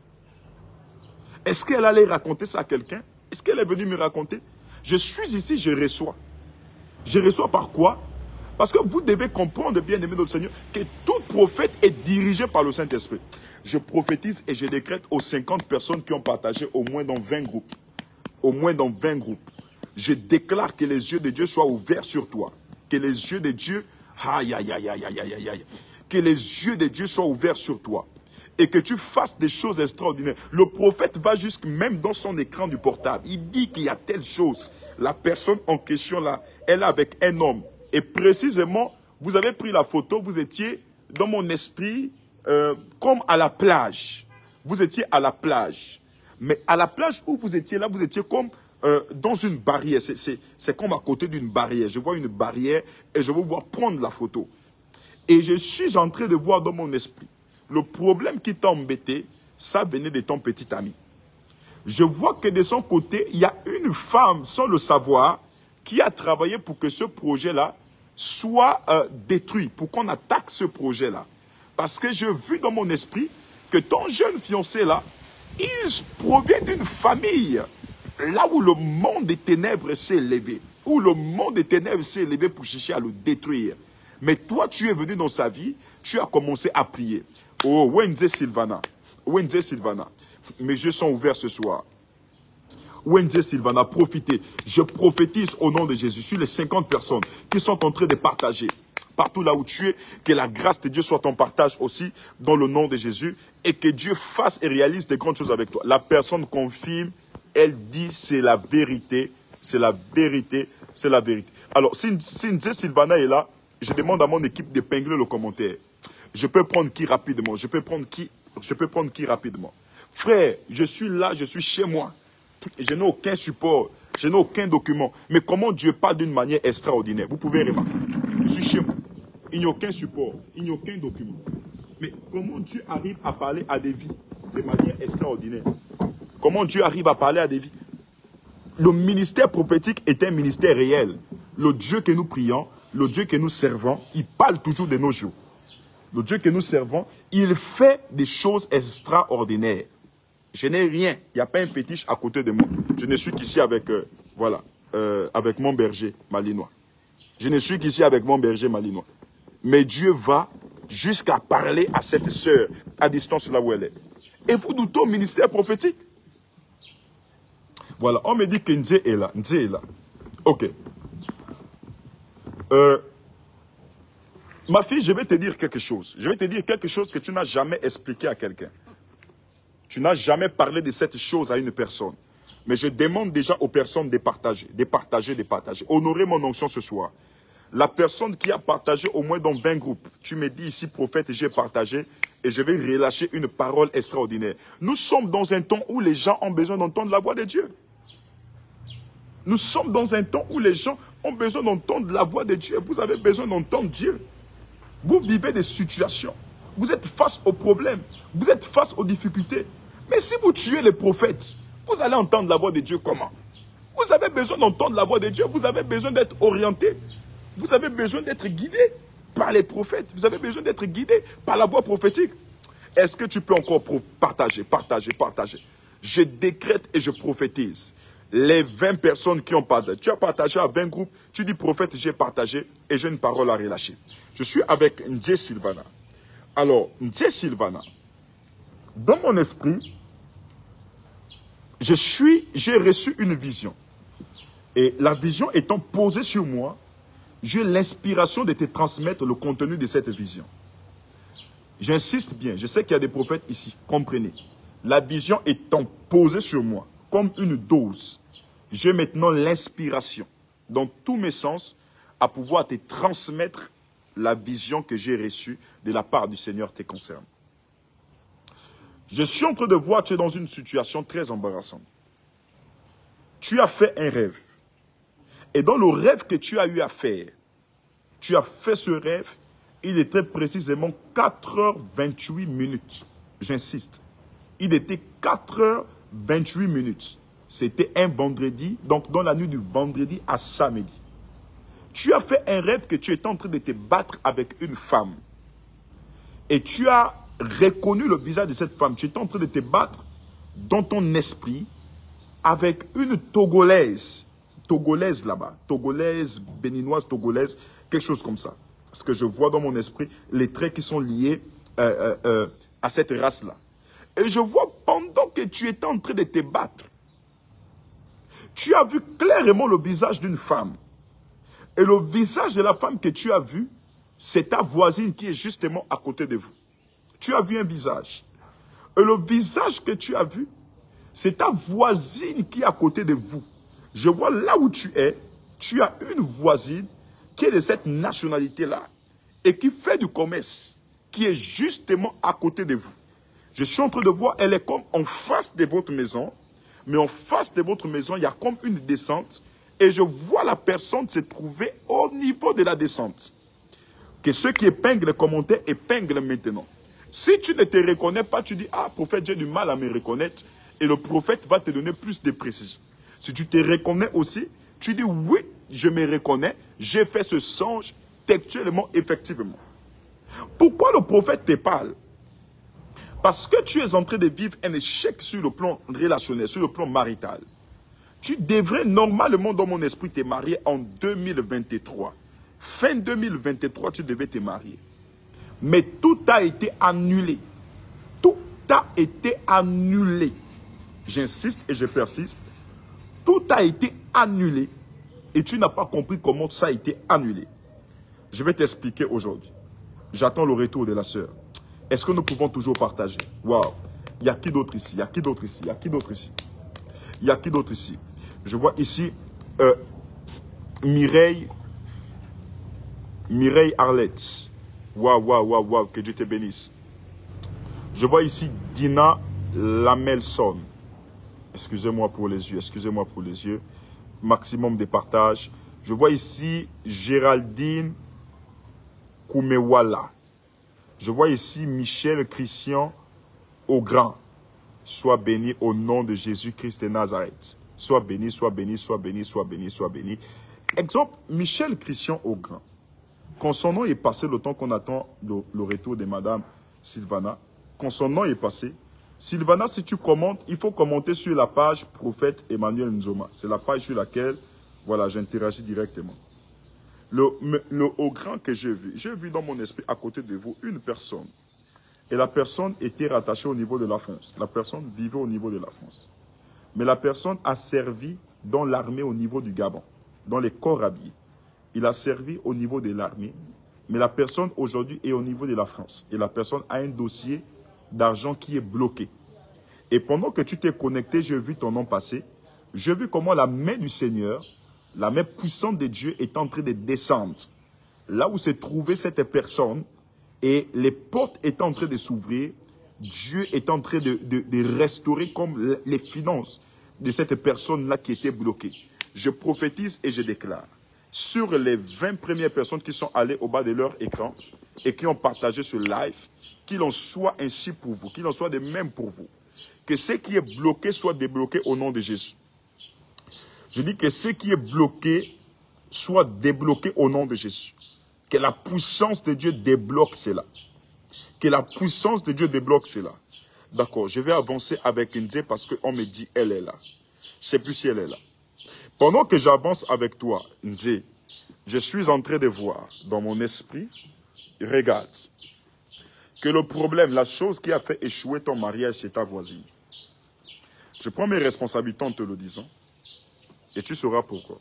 Est-ce qu'elle allait raconter ça à quelqu'un? Est-ce qu'elle est venue me raconter? Je suis ici, je reçois. Je reçois par quoi? Parce que vous devez comprendre, bien aimé notre Seigneur, que tout prophète est dirigé par le Saint-Esprit. Je prophétise et je décrète aux 50 personnes qui ont partagé au moins dans 20 groupes. Au moins dans 20 groupes. Je déclare que les yeux de Dieu soient ouverts sur toi. Que les yeux de Dieu, aïe, aïe, aïe, aïe, aïe, aïe, aïe, que les yeux de Dieu soient ouverts sur toi. Et que tu fasses des choses extraordinaires. Le prophète va jusque même dans son écran du portable. Il dit qu'il y a telle chose. La personne en question là, elle est avec un homme. Et précisément, vous avez pris la photo, vous étiez dans mon esprit comme à la plage. Vous étiez à la plage. Mais à la plage où vous étiez là, vous étiez comme dans une barrière. C'est comme à côté d'une barrière. Je vois une barrière et je vais voir prendre la photo. Et je suis en train de voir dans mon esprit. Le problème qui t'a embêté, ça venait de ton petit ami. Je vois que de son côté, il y a une femme, sans le savoir, qui a travaillé pour que ce projet-là soit détruit, pour qu'on attaque ce projet-là. Parce que j'ai vu dans mon esprit que ton jeune fiancé-là, il provient d'une famille, là où le monde des ténèbres s'est élevé, où le monde des ténèbres s'est élevé pour chercher à le détruire. Mais toi, tu es venu dans sa vie, tu as commencé à prier. Oh, Wenze Sylvana, mes yeux sont ouverts ce soir. Wenze Sylvana, profitez. Je prophétise au nom de Jésus sur les 50 personnes qui sont en train de partager. Partout là où tu es, que la grâce de Dieu soit en partage aussi dans le nom de Jésus et que Dieu fasse et réalise de grandes choses avec toi. La personne confirme, elle dit c'est la vérité, c'est la vérité, c'est la vérité. Alors, si Nze Sylvana est là, je demande à mon équipe d'épingler le commentaire. Je peux prendre qui rapidement? Je peux prendre qui rapidement? Frère, je suis là, je suis chez moi. Je n'ai aucun support, je n'ai aucun document. Mais comment Dieu parle d'une manière extraordinaire? Vous pouvez remarquer. Je suis chez moi. Il n'y a aucun support, il n'y a aucun document. Mais comment Dieu arrive à parler à des vies de manière extraordinaire? Comment Dieu arrive à parler à des vies? Le ministère prophétique est un ministère réel. Le Dieu que nous prions, le Dieu que nous servons, il parle toujours de nos jours. Le Dieu que nous servons, il fait des choses extraordinaires. Je n'ai rien. Il n'y a pas un fétiche à côté de moi. Je ne suis qu'ici avec, avec mon berger malinois. Je ne suis qu'ici avec mon berger malinois. Mais Dieu va jusqu'à parler à cette sœur à distance là où elle est. Et vous doutez au ministère prophétique? Voilà, on me dit que Nze est là. Nze est là. Ok. Ma fille, je vais te dire quelque chose. Je vais te dire quelque chose que tu n'as jamais expliqué à quelqu'un. Tu n'as jamais parlé de cette chose à une personne. Mais je demande déjà aux personnes de partager, de partager, de partager. Honorez mon onction ce soir. La personne qui a partagé au moins dans 20 groupes, tu me dis ici, prophète, j'ai partagé et je vais relâcher une parole extraordinaire. Nous sommes dans un temps où les gens ont besoin d'entendre la voix de Dieu. Nous sommes dans un temps où les gens ont besoin d'entendre la voix de Dieu. Vous avez besoin d'entendre Dieu. Vous vivez des situations. Vous êtes face aux problèmes. Vous êtes face aux difficultés. Mais si vous tuez les prophètes, vous allez entendre la voix de Dieu comment? Vous avez besoin d'entendre la voix de Dieu. Vous avez besoin d'être orienté. Vous avez besoin d'être guidé par les prophètes. Vous avez besoin d'être guidé par la voix prophétique. Est-ce que tu peux encore partager? Je décrète et je prophétise. Les 20 personnes qui ont partagé. Tu as partagé à 20 groupes. Tu dis prophète, j'ai partagé et j'ai une parole à relâcher. Je suis avec Ndje Sylvana. Alors, Ndje Sylvana, dans mon esprit, j'ai reçu une vision. Et la vision étant posée sur moi, j'ai l'inspiration de te transmettre le contenu de cette vision. J'insiste bien, je sais qu'il y a des prophètes ici, comprenez. La vision étant posée sur moi, comme une dose, j'ai maintenant l'inspiration, dans tous mes sens, à pouvoir te transmettre la vision que j'ai reçue de la part du Seigneur te concerne. Je suis en train de voir, tu es dans une situation très embarrassante. Tu as fait un rêve. Et dans le rêve que tu as eu à faire, tu as fait ce rêve, il était précisément 4h28 minutes. J'insiste. Il était 4h28 minutes. C'était un vendredi, donc dans la nuit du vendredi à samedi. Tu as fait un rêve que tu étais en train de te battre avec une femme. Et tu as reconnu le visage de cette femme. Tu étais en train de te battre dans ton esprit avec une Togolaise. Togolaise là-bas. Togolaise, béninoise, togolaise, quelque chose comme ça. Parce que je vois dans mon esprit les traits qui sont liés à cette race-là. Et je vois pendant que tu étais en train de te battre, tu as vu clairement le visage d'une femme. Et le visage de la femme que tu as vu, c'est ta voisine qui est justement à côté de vous. Tu as vu un visage. Et le visage que tu as vu, c'est ta voisine qui est à côté de vous. Je vois là où tu as une voisine qui est de cette nationalité-là et qui fait du commerce, qui est justement à côté de vous. Je suis en train de voir, elle est comme en face de votre maison, mais en face de votre maison, il y a comme une descente et je vois la personne se trouver au niveau de la descente. Que ceux qui épinglent les commentaires épinglent maintenant. Si tu ne te reconnais pas, tu dis, ah, prophète, j'ai du mal à me reconnaître et le prophète va te donner plus de précision. Si tu te reconnais aussi, tu dis, oui, je me reconnais, j'ai fait ce songe textuellement, effectivement. Pourquoi le prophète te parle? Parce que tu es en train de vivre un échec sur le plan relationnel, sur le plan marital. Tu devrais normalement, dans mon esprit, te marier en 2023. Fin 2023, tu devais te marier. Mais tout a été annulé. Tout a été annulé. J'insiste et je persiste. Tout a été annulé. Et tu n'as pas compris comment ça a été annulé. Je vais t'expliquer aujourd'hui. J'attends le retour de la sœur. Est-ce que nous pouvons toujours partager? Waouh! Il y a qui d'autre ici? Il y a qui d'autre ici? Il y a qui d'autre ici? Il y a qui d'autre ici? Je vois ici Mireille Arlette. Waouh, waouh, waouh, waouh, que Dieu te bénisse. Je vois ici Dina Lamelson. Excusez-moi pour les yeux, excusez-moi pour les yeux. Maximum de partage. Je vois ici Géraldine Koumewala. Je vois ici Michel Christian Augrand. Sois béni au nom de Jésus-Christ de Nazareth. Sois béni, sois béni, sois béni, sois béni, sois béni. Exemple, Michel Christian Augrand. Quand son nom est passé, le temps qu'on attend le retour de Madame Sylvana, quand son nom est passé, Sylvana, si tu commentes, il faut commenter sur la page Prophète Emmanuel Nzoma. C'est la page sur laquelle, voilà, j'interagis directement. Le Augrand que j'ai vu dans mon esprit à côté de vous une personne. Et la personne était rattachée au niveau de la France. La personne vivait au niveau de la France. Mais la personne a servi dans l'armée au niveau du Gabon, dans les corps habillés. Il a servi au niveau de l'armée, Mais la personne aujourd'hui est au niveau de la France. Et la personne a un dossier d'argent qui est bloqué. Et pendant que tu t'es connecté, j'ai vu ton nom passer. J'ai vu comment la main du Seigneur, la main puissante de Dieu est en train de descendre. Là où se trouvait cette personne, et les portes étaient en train de s'ouvrir, Dieu est en train de restaurer comme les finances de cette personne-là qui était bloquée. Je prophétise et je déclare, sur les 20 premières personnes qui sont allées au bas de leur écran et qui ont partagé ce live, qu'il en soit ainsi pour vous, qu'il en soit de même pour vous. Que ce qui est bloqué soit débloqué au nom de Jésus. Je dis que ce qui est bloqué soit débloqué au nom de Jésus. Que la puissance de Dieu débloque cela. Que la puissance de Dieu débloque cela. D'accord, je vais avancer avec Ndé parce qu'on me dit elle est là. Je ne sais plus si elle est là. Pendant que j'avance avec toi, Ndé, je suis en train de voir dans mon esprit, regarde, que le problème, la chose qui a fait échouer ton mariage, c'est ta voisine. Je prends mes responsabilités en te le disant. Et tu sauras pourquoi.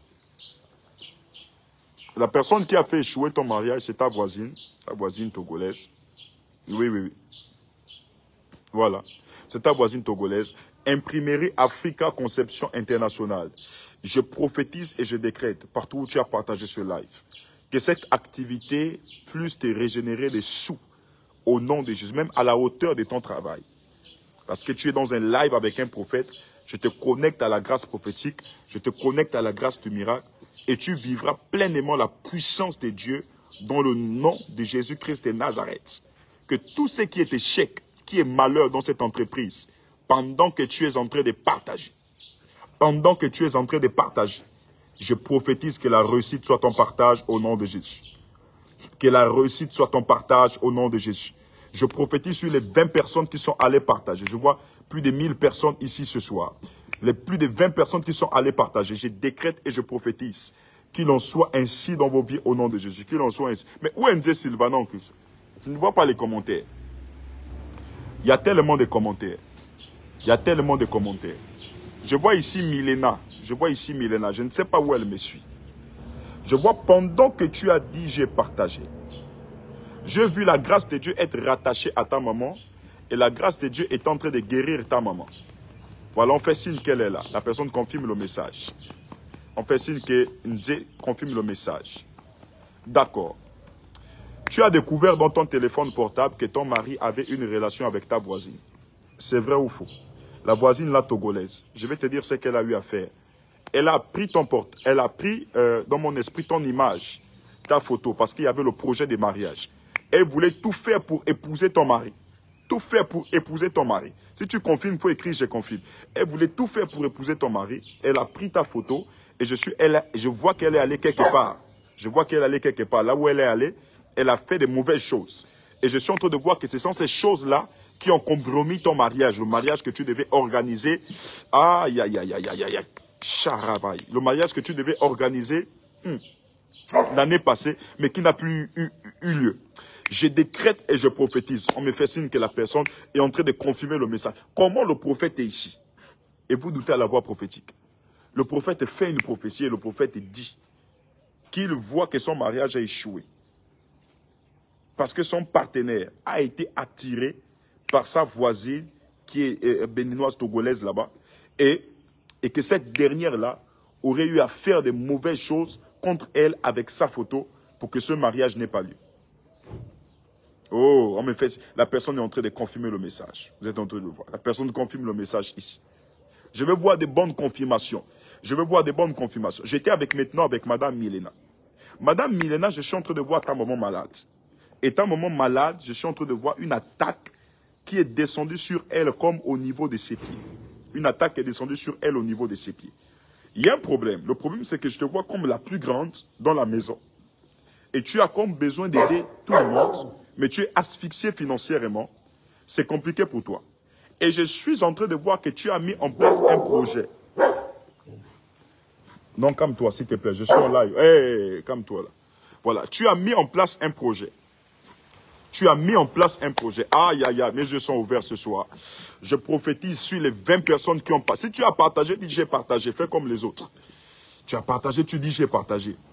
La personne qui a fait échouer ton mariage, c'est ta voisine togolaise. Oui, oui, oui. Voilà. C'est ta voisine togolaise. Imprimerie Africa Conception Internationale. Je prophétise et je décrète, partout où tu as partagé ce live, que cette activité puisse te régénérer des sous au nom de Jésus, même à la hauteur de ton travail. Parce que tu es dans un live avec un prophète, je te connecte à la grâce prophétique, je te connecte à la grâce du miracle, et tu vivras pleinement la puissance de Dieu dans le nom de Jésus-Christ de Nazareth. Que tout ce qui est échec, qui est malheur dans cette entreprise, pendant que tu es en train de partager, je prophétise que la réussite soit ton partage au nom de Jésus. Que la réussite soit ton partage au nom de Jésus. Je prophétise sur les 20 personnes qui sont allées partager. Je vois plus de 1000 personnes ici ce soir. Les plus de 20 personnes qui sont allées partager. Je décrète et je prophétise qu'il en soit ainsi dans vos vies au nom de Jésus. Qu'il en soit ainsi. Mais où est Ndé Sylvana en plus? Je ne vois pas les commentaires. Il y a tellement de commentaires. Je vois ici Milena. Je ne sais pas où elle me suit. Je vois pendant que tu as dit j'ai partagé. J'ai vu la grâce de Dieu être rattachée à ta maman. Et la grâce de Dieu est en train de guérir ta maman. Voilà, on fait signe qu'elle est là. La personne confirme le message. On fait signe que Ndé confirme le message. D'accord. Tu as découvert dans ton téléphone portable que ton mari avait une relation avec ta voisine. C'est vrai ou faux? La voisine, la togolaise. Je vais te dire ce qu'elle a eu à faire. Elle a pris dans mon esprit ton image, ta photo, parce qu'il y avait le projet de mariage. Elle voulait tout faire pour épouser ton mari. Tout faire pour épouser ton mari. Si tu confirmes, il faut écrire « je confirme ». Elle voulait tout faire pour épouser ton mari. Elle a pris ta photo et je vois qu'elle est allée quelque part. Là où elle est allée, elle a fait de mauvaises choses. Et je suis en train de voir que ce sont ces choses-là qui ont compromis ton mariage. Le mariage que tu devais organiser. Aïe, aïe, aïe, aïe, aïe, aïe. Charabaï. Le mariage que tu devais organiser l'année passée, mais qui n'a plus eu lieu. Je décrète et je prophétise. On me fait signe que la personne est en train de confirmer le message. Comment le prophète est ici? Et vous doutez à la voix prophétique. Le prophète fait une prophétie et le prophète dit qu'il voit que son mariage a échoué. Parce que son partenaire a été attiré par sa voisine qui est béninoise togolaise là-bas. Et que cette dernière-là aurait eu à faire de mauvaises choses contre elle avec sa photo pour que ce mariage n'ait pas lieu. Oh, on me fait, la personne est en train de confirmer le message. Vous êtes en train de le voir. La personne confirme le message ici. Je veux voir des bonnes confirmations. J'étais maintenant avec Madame Milena. Madame Milena, je suis en train de voir ta maman malade. Et ta maman malade, je suis en train de voir une attaque qui est descendue sur elle comme au niveau de ses pieds. Une attaque est descendue sur elle au niveau de ses pieds. Il y a un problème. Le problème, c'est que je te vois comme la plus grande dans la maison. Et tu as comme besoin d'aider tout le monde, mais tu es asphyxié financièrement. C'est compliqué pour toi. Et je suis en train de voir que tu as mis en place un projet. Non, calme-toi, s'il te plaît. Je suis en live. Hey, calme-toi là. Voilà. Tu as mis en place un projet. Aïe, aïe, aïe. Mes yeux sont ouverts ce soir. Je prophétise sur les 20 personnes qui ont partagé. Si tu as partagé, dis j'ai partagé. Fais comme les autres. Tu as partagé, tu dis j'ai partagé.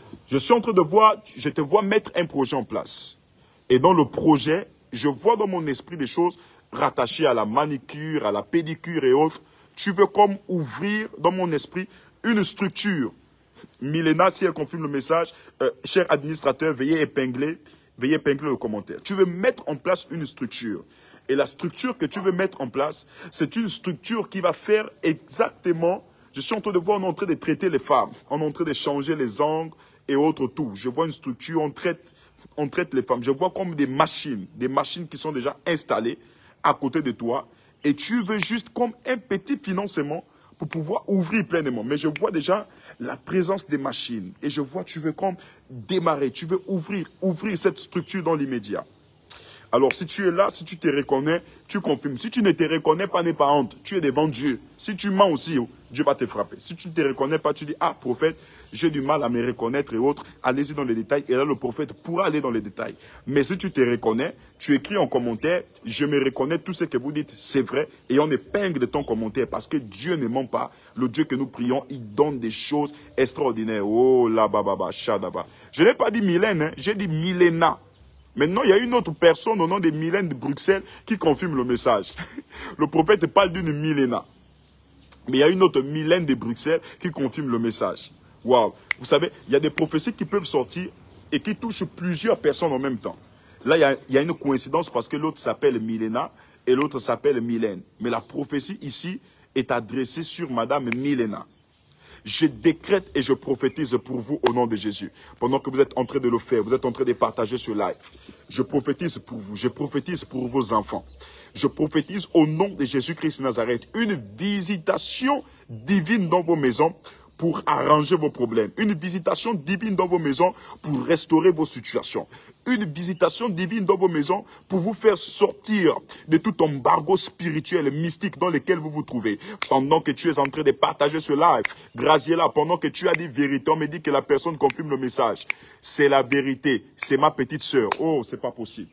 Je suis en train de voir, je te vois mettre un projet en place. Et dans le projet, je vois dans mon esprit des choses rattachées à la manicure, à la pédicure et autres. Tu veux comme ouvrir dans mon esprit une structure. Milena, si elle confirme le message, cher administrateur, veuillez épingler le commentaire. Tu veux mettre en place une structure. Et la structure que tu veux mettre en place, c'est une structure qui va faire exactement... Je suis en train de voir, on est en train de traiter les femmes. On est en train de changer les angles et autres tout. Je vois une structure, on traite les femmes. Je vois comme des machines qui sont déjà installées à côté de toi. Et tu veux juste comme un petit financement pour pouvoir ouvrir pleinement. Mais je vois déjà la présence des machines. Et je vois, tu veux comme démarrer, tu veux ouvrir cette structure dans l'immédiat. Alors, si tu es là, si tu te reconnais, tu confirmes. Si tu ne te reconnais pas, n'aie pas honte. Tu es devant Dieu. Si tu mens aussi, Dieu va te frapper. Si tu ne te reconnais pas, tu dis, ah, prophète, j'ai du mal à me reconnaître et autres. Allez-y dans les détails. Et là, le prophète pourra aller dans les détails. Mais si tu te reconnais, tu écris en commentaire, je me reconnais, tout ce que vous dites, c'est vrai. Et on épingle de ton commentaire parce que Dieu ne ment pas. Le Dieu que nous prions, il donne des choses extraordinaires. Oh, là, baba, shadaba. Je n'ai pas dit Mylène, hein, j'ai dit Milena. Maintenant, il y a une autre personne au nom de Mylène de Bruxelles qui confirme le message. Le prophète parle d'une Milena. Mais il y a une autre Mylène de Bruxelles qui confirme le message. Waouh! Vous savez, il y a des prophéties qui peuvent sortir et qui touchent plusieurs personnes en même temps. Là, il y a une coïncidence parce que l'autre s'appelle Milena et l'autre s'appelle Mylène. Mais la prophétie ici est adressée sur Madame Milena. Je décrète et je prophétise pour vous au nom de Jésus. Pendant que vous êtes en train de le faire, vous êtes en train de partager ce live. Je prophétise pour vous, je prophétise pour vos enfants. Je prophétise au nom de Jésus-Christ de Nazareth une visitation divine dans vos maisons pour arranger vos problèmes. Une visitation divine dans vos maisons pour restaurer vos situations. Une visitation divine dans vos maisons pour vous faire sortir de tout embargo spirituel, mystique dans lequel vous vous trouvez. Pendant que tu es en train de partager ce live, Graziella, pendant que tu as dit vérité, on me dit que la personne confirme le message. C'est la vérité. C'est ma petite sœur. Oh, c'est pas possible.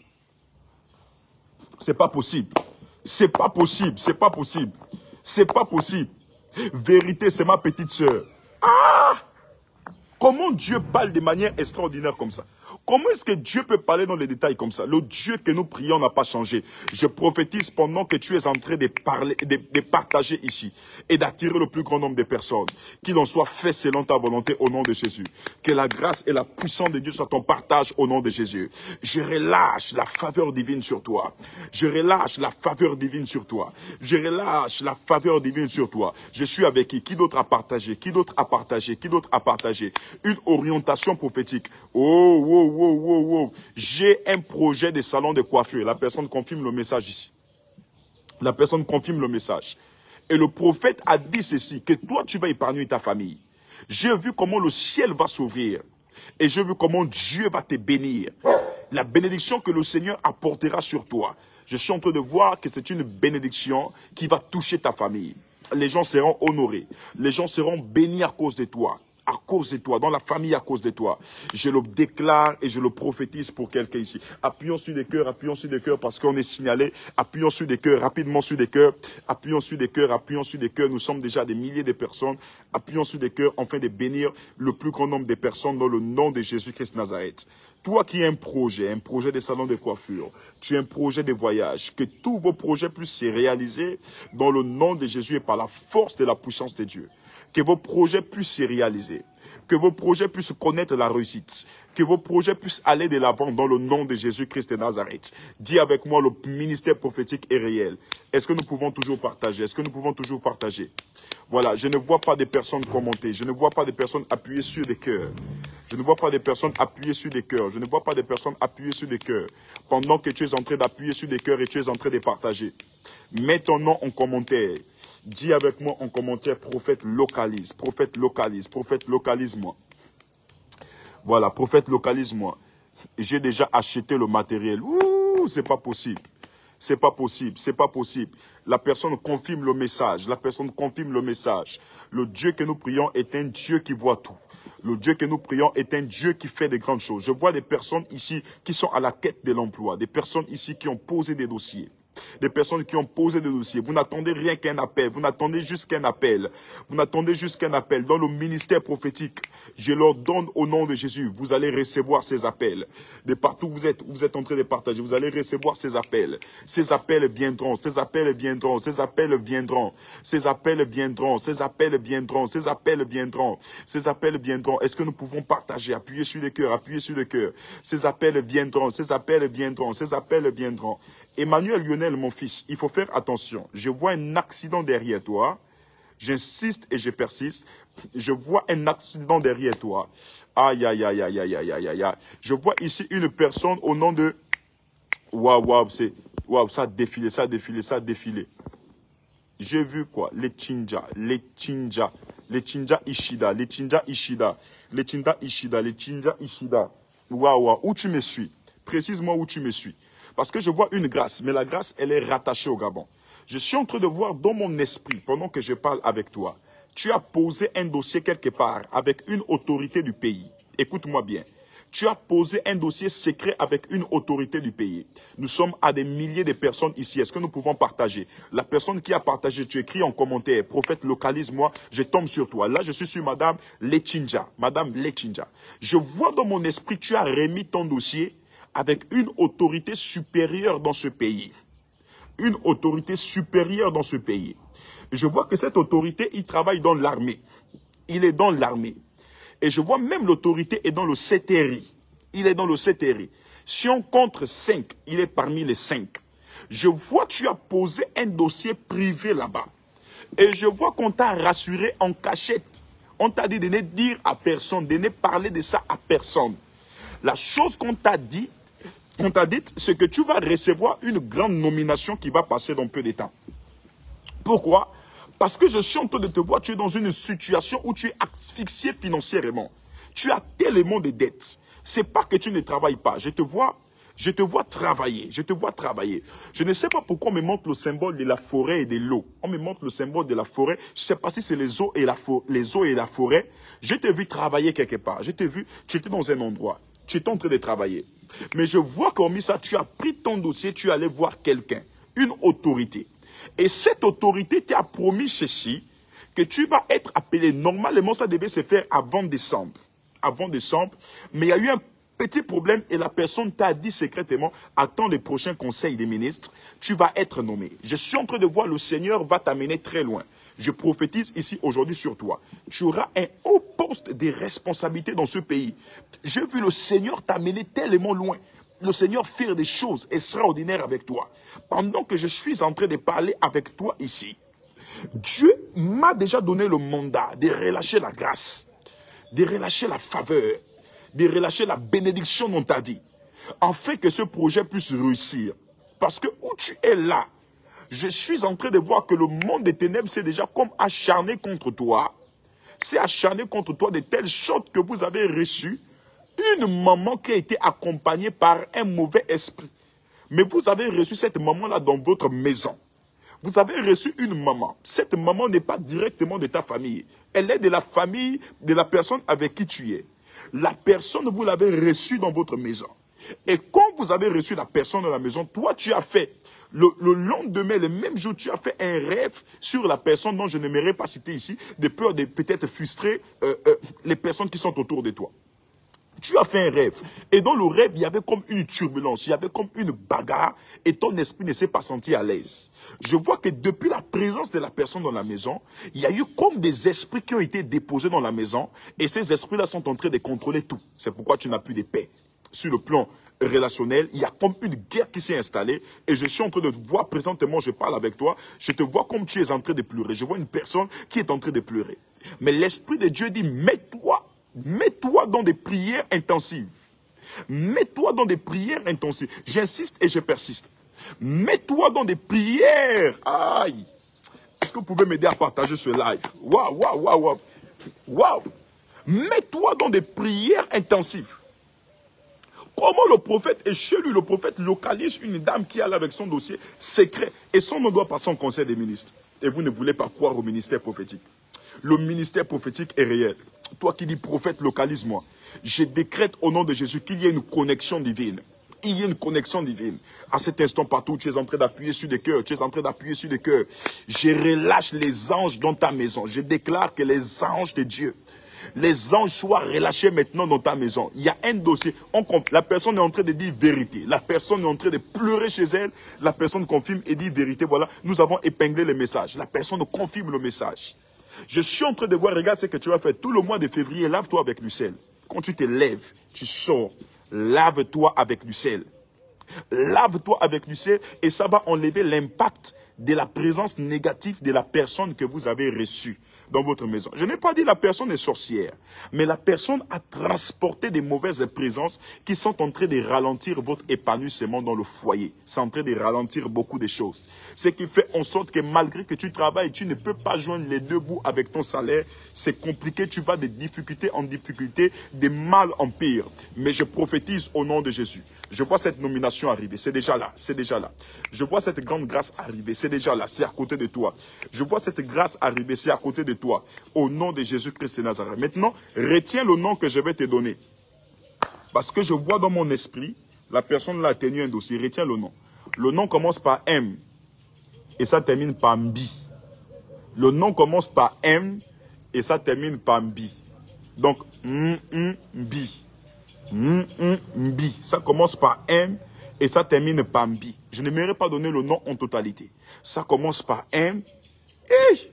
C'est pas possible. C'est pas possible. C'est pas possible. C'est pas possible. Vérité, c'est ma petite sœur. Ah! Comment Dieu parle de manière extraordinaire comme ça? Comment est-ce que Dieu peut parler dans les détails comme ça? Le Dieu que nous prions n'a pas changé. Je prophétise pendant que tu es en train de parler, de partager ici et d'attirer le plus grand nombre de personnes. Qu'il en soit fait selon ta volonté au nom de Jésus. Que la grâce et la puissance de Dieu soient ton partage au nom de Jésus. Je relâche la faveur divine sur toi. Je relâche la faveur divine sur toi. Je relâche la faveur divine sur toi. Je suis avec qui? Qui d'autre a partagé? Qui d'autre a partagé? Qui d'autre a partagé? Une orientation prophétique. Oh, wow. J'ai un projet de salon de coiffure. La personne confirme le message ici. La personne confirme le message. Et le prophète a dit ceci, que toi tu vas épargner ta famille. J'ai vu comment le ciel va s'ouvrir. Et j'ai vu comment Dieu va te bénir. La bénédiction que le Seigneur apportera sur toi. Je suis en train de voir que c'est une bénédiction qui va toucher ta famille. Les gens seront honorés. Les gens seront bénis à cause de toi. À cause de toi, dans la famille à cause de toi. Je le déclare et je le prophétise pour quelqu'un ici. Appuyons sur des cœurs parce qu'on est signalé. Appuyons sur des cœurs, rapidement sur des cœurs. Appuyons sur des cœurs, appuyons sur des cœurs. Nous sommes déjà des milliers de personnes. Appuyons sur des cœurs afin de bénir le plus grand nombre de personnes dans le nom de Jésus-Christ de Nazareth. Toi qui as un projet de salon de coiffure, tu as un projet de voyage, que tous vos projets puissent se réaliser dans le nom de Jésus et par la force de la puissance de Dieu. Que vos projets puissent se réaliser. Que vos projets puissent connaître la réussite. Que vos projets puissent aller de l'avant dans le nom de Jésus-Christ de Nazareth. Dis avec moi, le ministère prophétique est réel. Est-ce que nous pouvons toujours partager? Est-ce que nous pouvons toujours partager? Voilà, je ne vois pas de personnes commenter. Je ne vois pas de personnes appuyer sur des cœurs. Je ne vois pas de personnes appuyer sur des cœurs. Je ne vois pas de personnes appuyer sur des cœurs. Pendant que tu es en train d'appuyer sur des cœurs et tu es en train de partager. Mets ton nom en commentaire. Dis avec moi en commentaire, prophète localise, prophète localise, prophète localise-moi. Voilà, prophète localise-moi. J'ai déjà acheté le matériel. Ouh, c'est pas possible. C'est pas possible, c'est pas possible. La personne confirme le message, la personne confirme le message. Le Dieu que nous prions est un Dieu qui voit tout. Le Dieu que nous prions est un Dieu qui fait de grandes choses. Je vois des personnes ici qui sont à la quête de l'emploi, des personnes ici qui ont posé des dossiers. Des personnes qui ont posé des dossiers. Vous n'attendez rien qu'un appel. Vous n'attendez juste qu'un appel. Vous n'attendez juste qu'un appel. Dans le ministère prophétique, je leur donne au nom de Jésus. Vous allez recevoir ces appels. De partout où vous êtes en train de partager. Vous allez recevoir ces appels. Ces appels viendront. Ces appels viendront. Ces appels viendront. Ces appels viendront. Ces appels viendront. Ces appels viendront. Ces appels viendront. Est-ce que nous pouvons partager? Appuyer sur le cœur. Appuyer sur le cœur. Ces appels viendront. Ces appels viendront. Ces appels viendront. Emmanuel Lionel, mon fils, il faut faire attention. Je vois un accident derrière toi. J'insiste et je persiste. Je vois un accident derrière toi. Aïe, aïe, aïe, aïe, aïe, aïe, aïe, aïe, aïe. Je vois ici une personne au nom de... Waouh, waouh, c'est... Waouh, ça a défilé, ça a défilé, ça a défilé. J'ai vu quoi? Les Chinja, les Chinja, les Chinja Ishida, les Chinja Ishida, les Chinja Ishida, les Chinja Ishida. Waouh, waouh, où tu me suis? Précise-moi où tu me suis. Parce que je vois une grâce, mais la grâce, elle est rattachée au Gabon. Je suis en train de voir dans mon esprit, pendant que je parle avec toi, tu as posé un dossier quelque part avec une autorité du pays. Écoute-moi bien. Tu as posé un dossier secret avec une autorité du pays. Nous sommes à des milliers de personnes ici. Est-ce que nous pouvons partager? La personne qui a partagé, tu écris en commentaire, prophète, localise-moi, je tombe sur toi. Là, je suis sur Madame Lechinja. Madame Lechinja. Je vois dans mon esprit, tu as remis ton dossier avec une autorité supérieure dans ce pays. Une autorité supérieure dans ce pays. Je vois que cette autorité, il travaille dans l'armée. Il est dans l'armée. Et je vois même l'autorité est dans le CTRI. Il est dans le CTRI. Si on compte 5, il est parmi les 5. Je vois que tu as posé un dossier privé là-bas. Et je vois qu'on t'a rassuré en cachette. On t'a dit de ne dire à personne, de ne parler de ça à personne. La chose qu'on t'a dit, c'est que tu vas recevoir une grande nomination qui va passer dans peu de temps. Pourquoi? Parce que je suis en train de te voir, tu es dans une situation où tu es asphyxié financièrement. Tu as tellement de dettes. Ce n'est pas que tu ne travailles pas. Je te vois travailler. Je te vois travailler. Je ne sais pas pourquoi on me montre le symbole de la forêt et de l'eau. On me montre le symbole de la forêt. Je ne sais pas si c'est les eaux et la forêt. Je t'ai vu travailler quelque part. Je t'ai vu, tu étais dans un endroit. Tu étais en train de travailler. Mais je vois qu'hormis ça, tu as pris ton dossier, tu es allé voir quelqu'un, une autorité. Et cette autorité t'a promis ceci, que tu vas être appelé. Normalement, ça devait se faire avant décembre. Avant décembre. Mais il y a eu un petit problème et la personne t'a dit secrètement, attends le prochain conseil des ministres, tu vas être nommé. Je suis en train de voir, le Seigneur va t'amener très loin. Je prophétise ici aujourd'hui sur toi. Tu auras un haut poste de responsabilité dans ce pays. J'ai vu le Seigneur t'amener tellement loin. Le Seigneur faire des choses extraordinaires avec toi. Pendant que je suis en train de parler avec toi ici, Dieu m'a déjà donné le mandat de relâcher la grâce, de relâcher la faveur, de relâcher la bénédiction dans ta vie, afin que ce projet puisse réussir. Parce que où tu es là, je suis en train de voir que le monde des ténèbres s'est déjà comme acharné contre toi. C'est acharné contre toi de telle sorte que vous avez reçu une maman qui a été accompagnée par un mauvais esprit. Mais vous avez reçu cette maman-là dans votre maison. Vous avez reçu une maman. Cette maman n'est pas directement de ta famille. Elle est de la famille de la personne avec qui tu es. La personne, vous l'avez reçue dans votre maison. Et quand vous avez reçu la personne dans la maison, toi, tu as fait, le lendemain, le même jour, tu as fait un rêve sur la personne dont je n'aimerais pas citer ici, de peur de peut-être frustrer les personnes qui sont autour de toi. Tu as fait un rêve. Et dans le rêve, il y avait comme une turbulence, il y avait comme une bagarre et ton esprit ne s'est pas senti à l'aise. Je vois que depuis la présence de la personne dans la maison, il y a eu comme des esprits qui ont été déposés dans la maison et ces esprits-là sont en train de contrôler tout. C'est pourquoi tu n'as plus de paix. Sur le plan relationnel, il y a comme une guerre qui s'est installée et je suis en train de te voir présentement, je parle avec toi, je te vois comme tu es en train de pleurer. Je vois une personne qui est en train de pleurer. Mais l'Esprit de Dieu dit, mets-toi dans des prières intensives. Mets-toi dans des prières intensives. J'insiste et je persiste. Mets-toi dans des prières. Aïe. Est-ce que vous pouvez m'aider à partager ce live? Waouh, waouh, waouh, waouh. Waouh. Mets-toi dans des prières intensives. Comment le prophète est chez lui? Le prophète localise une dame qui est là avec son dossier secret. Et son nom doit passer au conseil des ministres. Et vous ne voulez pas croire au ministère prophétique. Le ministère prophétique est réel. Toi qui dis prophète, localise-moi. Je décrète au nom de Jésus qu'il y ait une connexion divine. il y a une connexion divine. À cet instant, partout, tu es en train d'appuyer sur des cœurs. Tu es en train d'appuyer sur des cœurs. Je relâche les anges dans ta maison. Je déclare que les anges de Dieu, les anges soient relâchés maintenant dans ta maison. Il y a un dossier. La personne est en train de dire vérité. La personne est en train de pleurer chez elle. La personne confirme et dit vérité. Voilà, nous avons épinglé le message. La personne confirme le message. Je suis en train de voir, regarde ce que tu vas faire. Tout le mois de février, lave-toi avec du sel. Quand tu te lèves, tu sors. Lave-toi avec du sel. Lave-toi avec du sel et ça va enlever l'impact de la présence négative de la personne que vous avez reçue dans votre maison. Je n'ai pas dit la personne est sorcière, mais la personne a transporté des mauvaises présences qui sont en train de ralentir votre épanouissement dans le foyer. C'est en train de ralentir beaucoup de choses. Ce qui fait en sorte que malgré que tu travailles, tu ne peux pas joindre les deux bouts avec ton salaire. C'est compliqué, tu vas de difficulté en difficulté, de mal en pire. Mais je prophétise au nom de Jésus. Je vois cette nomination arriver, c'est déjà là, c'est déjà là. Je vois cette grande grâce arriver, c'est déjà là, c'est à côté de toi. Je vois cette grâce arriver, c'est à côté de toi. Au nom de Jésus-Christ de Nazareth. Maintenant, retiens le nom que je vais te donner. Parce que je vois dans mon esprit, la personne là a tenu un dossier, retiens le nom. Le nom commence par M et ça termine par Mbi. Le nom commence par M et ça termine par Mbi. Donc, Mbi. Mbi. Ça commence par M et ça termine par Mbi. Je ne m'aurais pas donné le nom en totalité. Ça commence par M. Hey!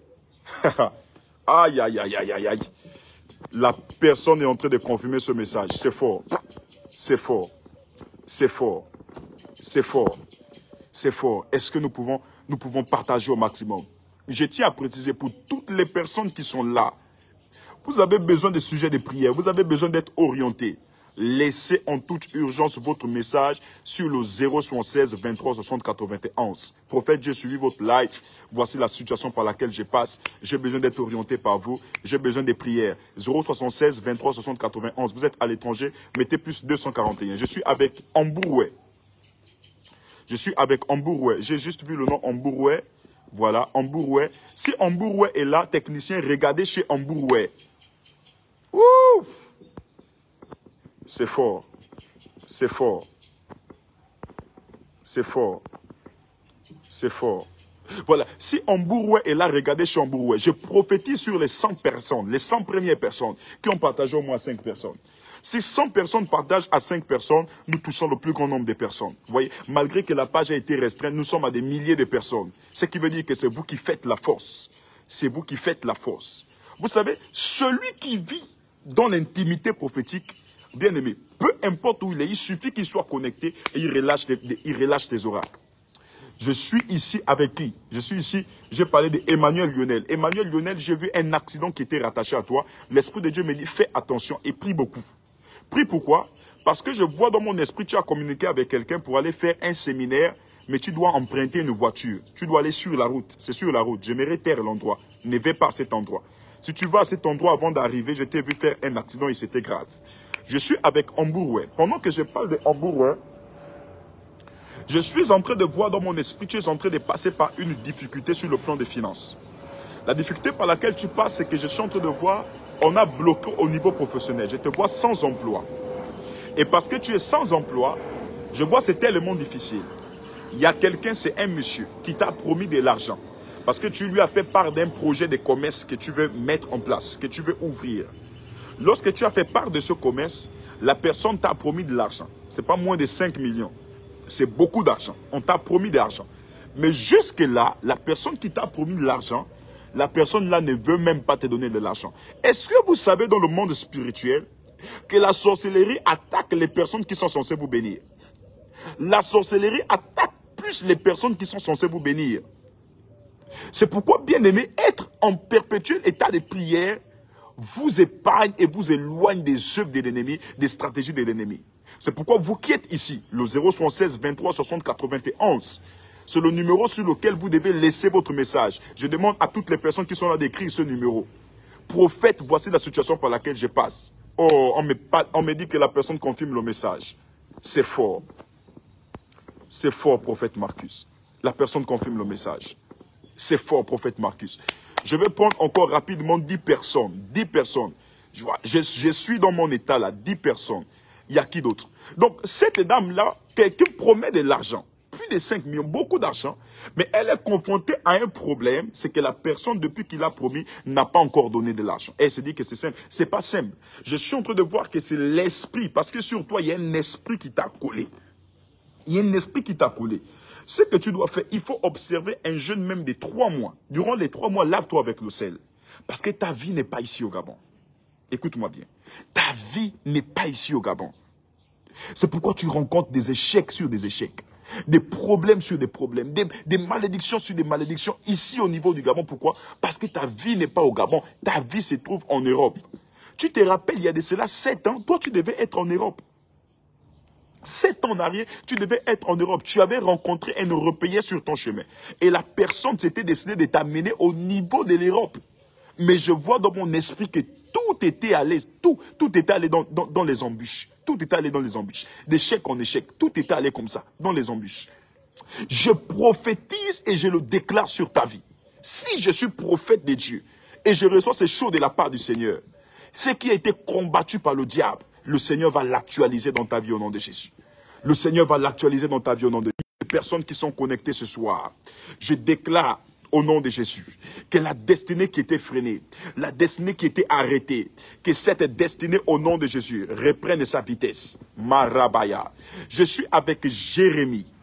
Aïe, aïe, aïe, aïe, aïe, aïe. La personne est en train de confirmer ce message. C'est fort. C'est fort. C'est fort. C'est fort. C'est fort. Est-ce que nous pouvons partager au maximum? Je tiens à préciser pour toutes les personnes qui sont là. Vous avez besoin de sujets de prière. Vous avez besoin d'être orienté. Laissez en toute urgence votre message sur le 076 23 60 91. Prophète, j'ai suivi votre live. Voici la situation par laquelle je passe. J'ai besoin d'être orienté par vous. J'ai besoin de prières. 076 23 60 91. Vous êtes à l'étranger, mettez plus 241. Je suis avec Ambouroué. Je suis avec Ambouroué. J'ai juste vu le nom Ambouroué. Voilà, Ambouroué. Si Ambouroué est là, technicien, regardez chez Ambouroué. Ouf! C'est fort. C'est fort. C'est fort. C'est fort. Voilà. Si Ambouroué est là, regardez chez Ambouroué. Je prophétise sur les 100 personnes, les 100 premières personnes qui ont partagé au moins 5 personnes. Si 100 personnes partagent à 5 personnes, nous touchons le plus grand nombre de personnes. Vous voyez, malgré que la page a été restreinte, nous sommes à des milliers de personnes. Ce qui veut dire que c'est vous qui faites la force. C'est vous qui faites la force. Vous savez, celui qui vit dans l'intimité prophétique, bien aimé, peu importe où il est, il suffit qu'il soit connecté et il relâche des oracles. Je suis ici avec qui? Je suis ici, j'ai parlé d'Emmanuel Lionel. Emmanuel Lionel, j'ai vu un accident qui était rattaché à toi. L'Esprit de Dieu me dit, fais attention et prie beaucoup. Prie pourquoi? Parce que je vois dans mon esprit, tu as communiqué avec quelqu'un pour aller faire un séminaire, mais tu dois emprunter une voiture. Tu dois aller sur la route. C'est sur la route. J'aimerais taire l'endroit. Ne vais pas à cet endroit. Si tu vas à cet endroit avant d'arriver, je t'ai vu faire un accident et c'était grave. Je suis avec Ambouroué. Pendant que je parle de Ambouroué, je suis en train de voir dans mon esprit, tu es en train de passer par une difficulté sur le plan des finances. La difficulté par laquelle tu passes, c'est que je suis en train de voir, on a bloqué au niveau professionnel. Je te vois sans emploi. Et parce que tu es sans emploi, je vois c'est tellement difficile. Il y a quelqu'un, c'est un monsieur, qui t'a promis de l'argent. Parce que tu lui as fait part d'un projet de commerce que tu veux mettre en place, que tu veux ouvrir. Lorsque tu as fait part de ce commerce, la personne t'a promis de l'argent. Ce n'est pas moins de 5 millions. C'est beaucoup d'argent. On t'a promis de l'argent. Mais jusque-là, la personne qui t'a promis de l'argent, la personne-là ne veut même pas te donner de l'argent. Est-ce que vous savez dans le monde spirituel que la sorcellerie attaque les personnes qui sont censées vous bénir? La sorcellerie attaque plus les personnes qui sont censées vous bénir. C'est pourquoi, bien aimé, être en perpétuel état de prière vous épargne et vous éloigne des œuvres de l'ennemi, des stratégies de l'ennemi. C'est pourquoi vous qui êtes ici, le 076 23 60 91, c'est le numéro sur lequel vous devez laisser votre message. Je demande à toutes les personnes qui sont là d'écrire ce numéro. Prophète, voici la situation par laquelle je passe. Oh, on me dit que la personne confirme le message. C'est fort. C'est fort, prophète Marcus. La personne confirme le message. C'est fort, prophète Marcus. Je vais prendre encore rapidement 10 personnes. 10 personnes. Je suis dans mon état là, 10 personnes. Il y a qui d'autre? Donc, cette dame-là, Quelqu'un promet de l'argent, plus de 5 millions, beaucoup d'argent, mais elle est confrontée à un problème, c'est que la personne, depuis qu'il a promis, n'a pas encore donné de l'argent. Elle se dit que c'est simple. C'est pas simple. Je suis en train de voir que c'est l'esprit, parce que sur toi, il y a un esprit qui t'a collé. Il y a un esprit qui t'a collé. Ce que tu dois faire, il faut observer un jeûne même de 3 mois. Durant les 3 mois, lave-toi avec le sel. Parce que ta vie n'est pas ici au Gabon. Écoute-moi bien. Ta vie n'est pas ici au Gabon. C'est pourquoi tu rencontres des échecs sur des échecs. Des problèmes sur des problèmes. Des malédictions sur des malédictions ici au niveau du Gabon. Pourquoi? Parce que ta vie n'est pas au Gabon. Ta vie se trouve en Europe. Tu te rappelles, il y a de cela 7 ans, toi tu devais être en Europe. 7 ans en arrière, tu devais être en Europe. Tu avais rencontré un Européen sur ton chemin. Et la personne s'était décidée de t'amener au niveau de l'Europe. Mais je vois dans mon esprit que tout était allé, tout était allé dans les embûches. Tout était allé dans les embûches. D'échec en échec, tout était allé comme ça, dans les embûches. Je prophétise et je le déclare sur ta vie. Si je suis prophète de Dieu et je reçois ces choses de la part du Seigneur, ce qui a été combattu par le diable, le Seigneur va l'actualiser dans ta vie au nom de Jésus. Le Seigneur va l'actualiser dans ta vie au nom de Jésus. Les personnes qui sont connectées ce soir, je déclare au nom de Jésus, que la destinée qui était freinée, la destinée qui était arrêtée, que cette destinée au nom de Jésus reprenne sa vitesse. Marabaya. Je suis avec Jérémie.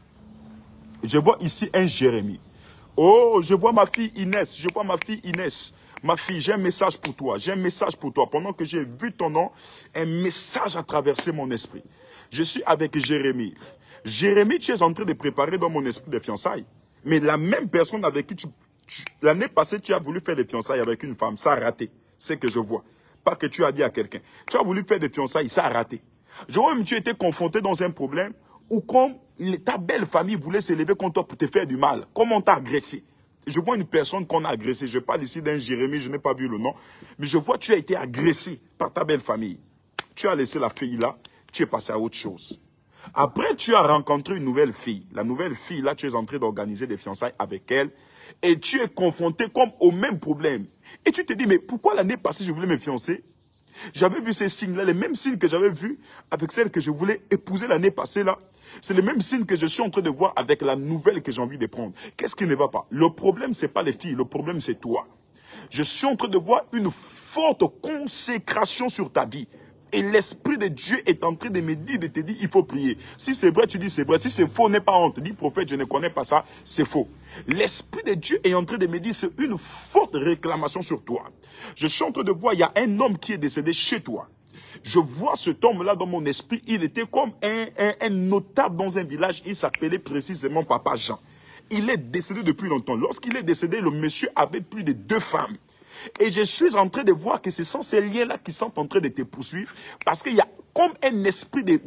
Je vois ici un Jérémie. Oh, je vois ma fille Inès. Je vois ma fille Inès. Ma fille, j'ai un message pour toi. J'ai un message pour toi. Pendant que j'ai vu ton nom, un message a traversé mon esprit. Je suis avec Jérémie. Jérémie, tu es en train de préparer dans mon esprit des fiançailles. Mais la même personne avec qui l'année passée, tu as voulu faire des fiançailles avec une femme, ça a raté. C'est ce que je vois. Pas que tu as dit à quelqu'un. Tu as voulu faire des fiançailles, ça a raté. Je vois même que tu étais confronté dans un problème où comme ta belle famille voulait s'élever contre toi pour te faire du mal. Comme on t'a agressé. Je vois une personne qu'on a agressée. Je parle ici d'un Jérémie, je n'ai pas vu le nom. Mais je vois que tu as été agressé par ta belle famille. Tu as laissé la fille là, tu es passé à autre chose. Après, tu as rencontré une nouvelle fille. La nouvelle fille, là, tu es en train d'organiser des fiançailles avec elle. Et tu es confronté comme au même problème. Et tu te dis, mais pourquoi l'année passée, je voulais me fiancer? J'avais vu ces signes-là, les mêmes signes que j'avais vus avec celle que je voulais épouser l'année passée, là. C'est les mêmes signes que je suis en train de voir avec la nouvelle que j'ai envie de prendre. Qu'est-ce qui ne va pas? Le problème, ce n'est pas les filles. Le problème, c'est toi. Je suis en train de voir une forte consécration sur ta vie. Et l'Esprit de Dieu est en train de me dire, de te dire, il faut prier. Si c'est vrai, tu dis c'est vrai. Si c'est faux, n'est pas honte. Dis, prophète, je ne connais pas ça, c'est faux. L'Esprit de Dieu est en train de me dire, c'est une forte réclamation sur toi. Je suis en train de voir, il y a un homme qui est décédé chez toi. Je vois cet homme-là dans mon esprit, il était comme un notable dans un village, il s'appelait précisément Papa Jean. Il est décédé depuis longtemps. Lorsqu'il est décédé, le monsieur avait plus de 2 femmes. Et je suis en train de voir que ce sont ces liens-là qui sont en train de te poursuivre. Parce qu'il y a comme un esprit de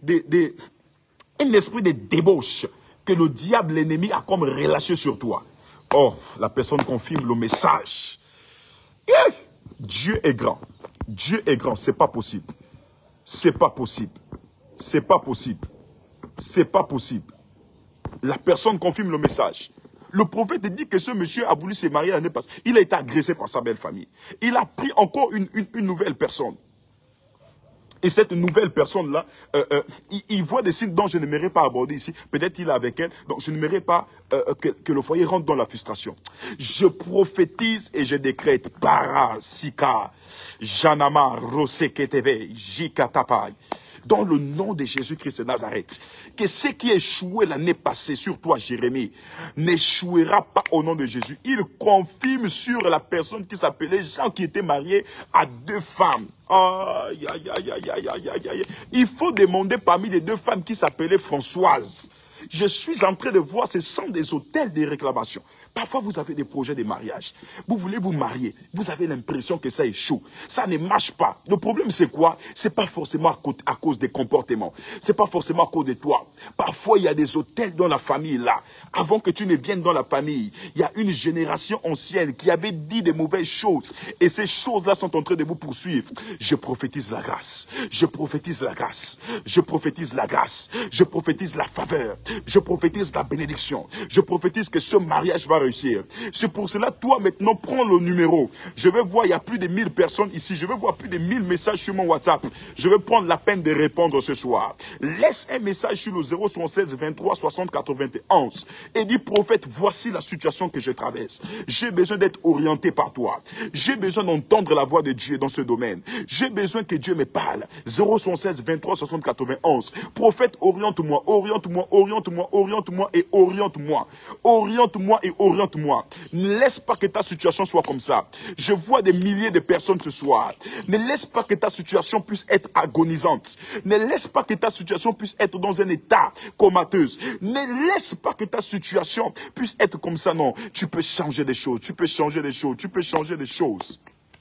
débauche que le diable, l'ennemi, a comme relâché sur toi. Oh, la personne confirme le message. Dieu est grand. Dieu est grand. C'est pas possible. C'est pas possible. C'est pas possible. C'est pas possible. La personne confirme le message. Le prophète dit que ce monsieur a voulu se marier l'année passée. Il a été agressé par sa belle famille. Il a pris encore une nouvelle personne. Et cette nouvelle personne-là, il voit des signes dont je n'aimerais pas aborder ici. Peut-être il est avec elle. Donc je n'aimerais pas que le foyer rentre dans la frustration. Je prophétise et je décrète. Para, Sika, Janama, Roseketeve, Jikatapai. Dans le nom de Jésus-Christ de Nazareth, que ce qui échouait l'année passée sur toi, Jérémie, n'échouera pas au nom de Jésus. Il confirme sur la personne qui s'appelait Jean, qui était marié à 2 femmes. Aïe, aïe, aïe, aïe, aïe, aïe, aïe, aïe. Il faut demander parmi les 2 femmes qui s'appelaient Françoise. Je suis en train de voir, ce sont des hôtels de réclamation. Parfois, vous avez des projets de mariage. Vous voulez vous marier. Vous avez l'impression que ça échoue. Ça ne marche pas. Le problème, c'est quoi? C'est pas forcément à cause des comportements. C'est pas forcément à cause de toi. Parfois, il y a des hôtels dans la famille, là. Avant que tu ne viennes dans la famille, il y a une génération ancienne qui avait dit des mauvaises choses. Et ces choses-là sont en train de vous poursuivre. Je prophétise la grâce. Je prophétise la grâce. Je prophétise la grâce. Je prophétise la faveur. Je prophétise la bénédiction. Je prophétise que ce mariage va réussir. C'est pour cela, toi maintenant, prends le numéro. Je vais voir, il y a plus de 1000 personnes ici. Je vais voir plus de 1000 messages sur mon WhatsApp. Je vais prendre la peine de répondre ce soir. Laisse un message sur le 076 23 60 91 et dis, prophète, voici la situation que je traverse. J'ai besoin d'être orienté par toi. J'ai besoin d'entendre la voix de Dieu dans ce domaine. J'ai besoin que Dieu me parle. 076 23 60 91. Prophète, oriente-moi, oriente-moi, oriente-moi, oriente-moi et oriente-moi. Oriente-moi et oriente-moi. Ne laisse pas que ta situation soit comme ça. Je vois des milliers de personnes ce soir. Ne laisse pas que ta situation puisse être agonisante. Ne laisse pas que ta situation puisse être dans un état comateuse. Ne laisse pas que ta situation puisse être comme ça. Non, tu peux changer des choses. Tu peux changer des choses. Tu peux changer des choses.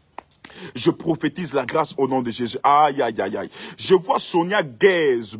Je prophétise la grâce au nom de Jésus. Aïe, aïe, aïe, aïe. Je vois Sonia Gaze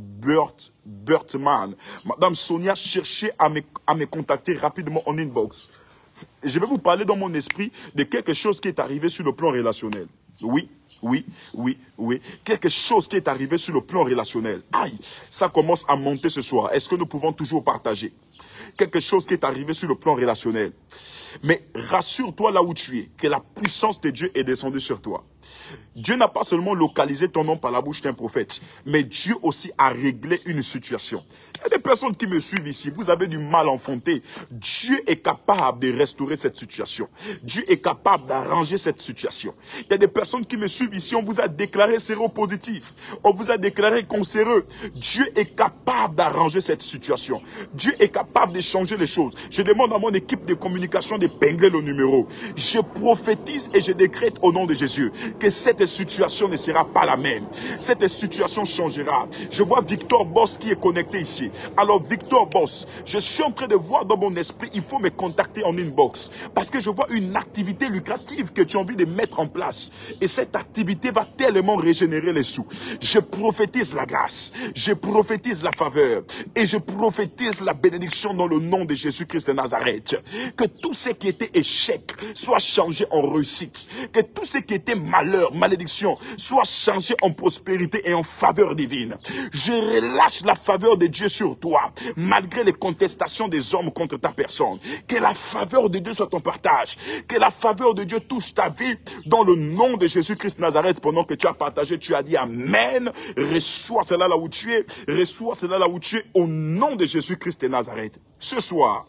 Bertman. Madame Sonia, cherchez à me contacter rapidement en inbox. Je vais vous parler dans mon esprit de quelque chose qui est arrivé sur le plan relationnel. Oui, oui, oui, oui. Quelque chose qui est arrivé sur le plan relationnel. Aïe, ça commence à monter ce soir. Est-ce que nous pouvons toujours partager? Quelque chose qui est arrivé sur le plan relationnel. Mais rassure-toi là où tu es, que la puissance de Dieu est descendue sur toi. Dieu n'a pas seulement localisé ton nom par la bouche d'un prophète, mais Dieu aussi a réglé une situation. Il y a des personnes qui me suivent ici, vous avez du mal enfanté. Dieu est capable de restaurer cette situation. Dieu est capable d'arranger cette situation. Il y a des personnes qui me suivent ici, on vous a déclaré séropositif. On vous a déclaré cancéreux. Dieu est capable d'arranger cette situation. Dieu est capable de changer les choses. Je demande à mon équipe de communication d'épingler le numéro. Je prophétise et je décrète au nom de Jésus que cette situation ne sera pas la même. Cette situation changera. Je vois Victor Boss qui est connecté ici. Alors Victor Boss, je suis en train de voir dans mon esprit, il faut me contacter en inbox. Parce que je vois une activité lucrative que tu as envie de mettre en place. Et cette activité va tellement régénérer les sous. Je prophétise la grâce. Je prophétise la faveur. Et je prophétise la bénédiction dans le nom de Jésus-Christ de Nazareth. Que tout ce qui était échec soit changé en réussite. Que tout ce qui était malheur, malédiction, soit changé en prospérité et en faveur divine. Je relâche la faveur de Dieu sur toi, malgré les contestations des hommes contre ta personne. Que la faveur de Dieu soit ton partage. Que la faveur de Dieu touche ta vie dans le nom de Jésus-Christ de Nazareth. Pendant que tu as partagé, tu as dit Amen. Reçois cela là où tu es. Reçois cela là où tu es au nom de Jésus-Christ de Nazareth. Ce soir,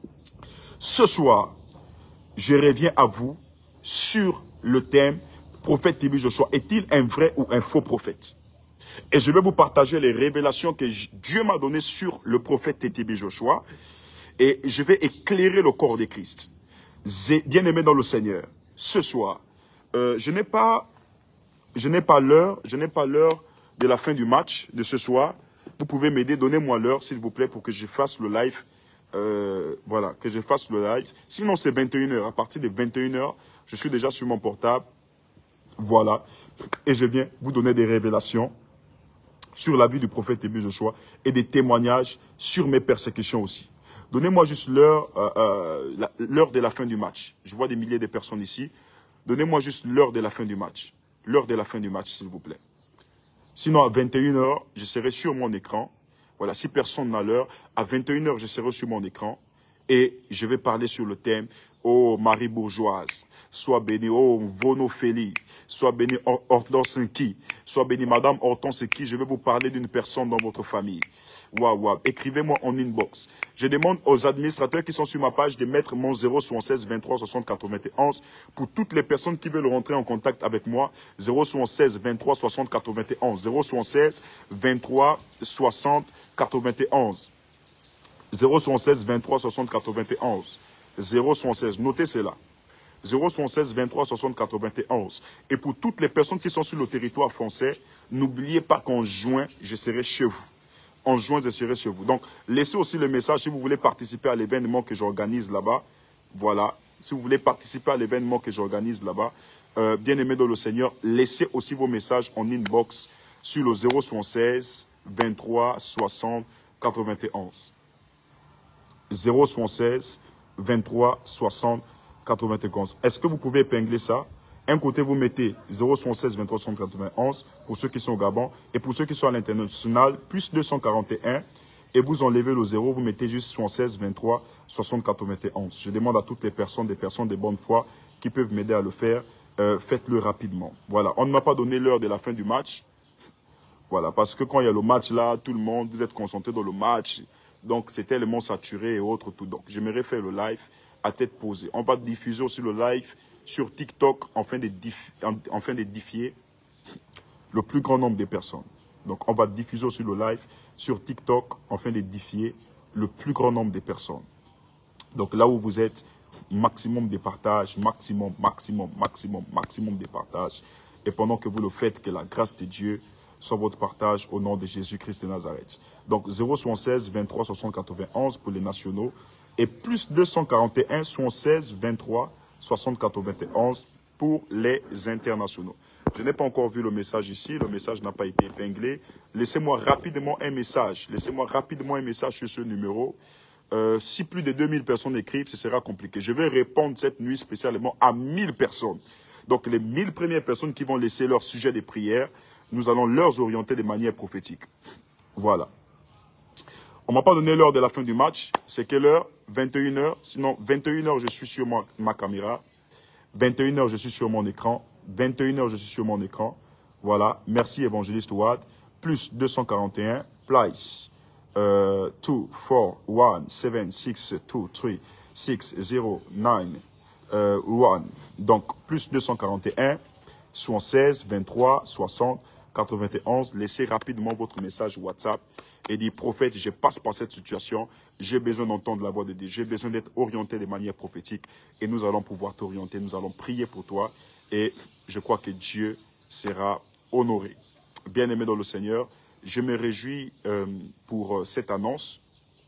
je reviens à vous sur le thème prophète TB Joshua. Est-il un vrai ou un faux prophète? Et je vais vous partager les révélations que Dieu m'a données sur le prophète TB Joshua. Et je vais éclairer le corps de Christ. Bien-aimé dans le Seigneur, ce soir, je n'ai pas l'heure de la fin du match de ce soir. Vous pouvez m'aider, donnez-moi l'heure s'il vous plaît pour que je fasse le live. Voilà, que je fasse le live. Sinon c'est 21h. À partir de 21h, je suis déjà sur mon portable. Voilà. Et je viens vous donner des révélations sur la vie du prophète TB Joshua et des témoignages sur mes persécutions aussi. Donnez-moi juste l'heure de la fin du match. Je vois des milliers de personnes ici. Donnez-moi juste l'heure de la fin du match. L'heure de la fin du match, s'il vous plaît. Sinon, à 21h, je serai sur mon écran. Voilà, si personne n'a l'heure, à 21h, je serai sur mon écran. Et je vais parler sur le thème, oh Marie bourgeoise, sois bénie, oh Vonophélie, sois bénie Hortense qui, sois bénie Madame Hortense qui, je vais vous parler d'une personne dans votre famille. Waouh, waouh, écrivez-moi en inbox. Je demande aux administrateurs qui sont sur ma page de mettre mon 076 23 60 91 pour toutes les personnes qui veulent rentrer en contact avec moi. 076 23 60 91, 076 23 60 91. 076 23 60 91. 076, notez cela. 076 23 60 91. Et pour toutes les personnes qui sont sur le territoire français, n'oubliez pas qu'en juin, je serai chez vous. En juin, je serai chez vous. Donc, laissez aussi le message si vous voulez participer à l'événement que j'organise là-bas. Voilà. Si vous voulez participer à l'événement que j'organise là-bas, bien-aimés dans le Seigneur, laissez aussi vos messages en inbox sur le 076 23 60 91. 076 23 60 91. Est-ce que vous pouvez épingler ça? Un côté, vous mettez 076 23 60 91 pour ceux qui sont au Gabon et pour ceux qui sont à l'international, plus 241 et vous enlevez le 0, vous mettez juste 76 23 60 91. Je demande à toutes les personnes, des personnes de bonne foi qui peuvent m'aider à le faire, faites-le rapidement. Voilà, on ne m'a pas donné l'heure de la fin du match. Voilà, parce que quand il y a le match là, tout le monde, vous êtes concentré dans le match. Donc, c'est tellement saturé et autres, tout. Donc, j'aimerais faire le live à tête posée. On va diffuser aussi le live sur TikTok afin d'édifier le plus grand nombre de personnes. Donc, on va diffuser aussi le live sur TikTok afin d'édifier le plus grand nombre de personnes. Donc, là où vous êtes, maximum de partages, maximum de partages. Et pendant que vous le faites, que la grâce de Dieu soit votre partage au nom de Jésus-Christ de Nazareth. Donc, 076 23 60 91 pour les nationaux et plus 241 76 23 60 91 pour les internationaux. Je n'ai pas encore vu le message ici. Le message n'a pas été épinglé. Laissez-moi rapidement un message. Laissez-moi rapidement un message sur ce numéro. Si plus de 2000 personnes écrivent, ce sera compliqué. Je vais répondre cette nuit spécialement à 1000 personnes. Donc, les 1000 premières personnes qui vont laisser leur sujet de prière, nous allons leur orienter de manière prophétique. Voilà. On ne m'a pas donné l'heure de la fin du match. C'est quelle heure? 21 h. Sinon, 21 h, je suis sur ma caméra. 21 h, je suis sur mon écran. 21 h, je suis sur mon écran. Voilà. Merci, évangéliste Ouad. Plus 241. Place. 2, 4, 1, 7, 6, 2, 3, 6, 0, 9, 1. Donc, plus 241, 76, 23, 60, 91. Laissez rapidement votre message WhatsApp et dites, prophète, je passe par cette situation. J'ai besoin d'entendre la voix de Dieu. J'ai besoin d'être orienté de manière prophétique. Et nous allons pouvoir t'orienter. Nous allons prier pour toi. Et je crois que Dieu sera honoré. Bien-aimé dans le Seigneur, je me réjouis pour cette annonce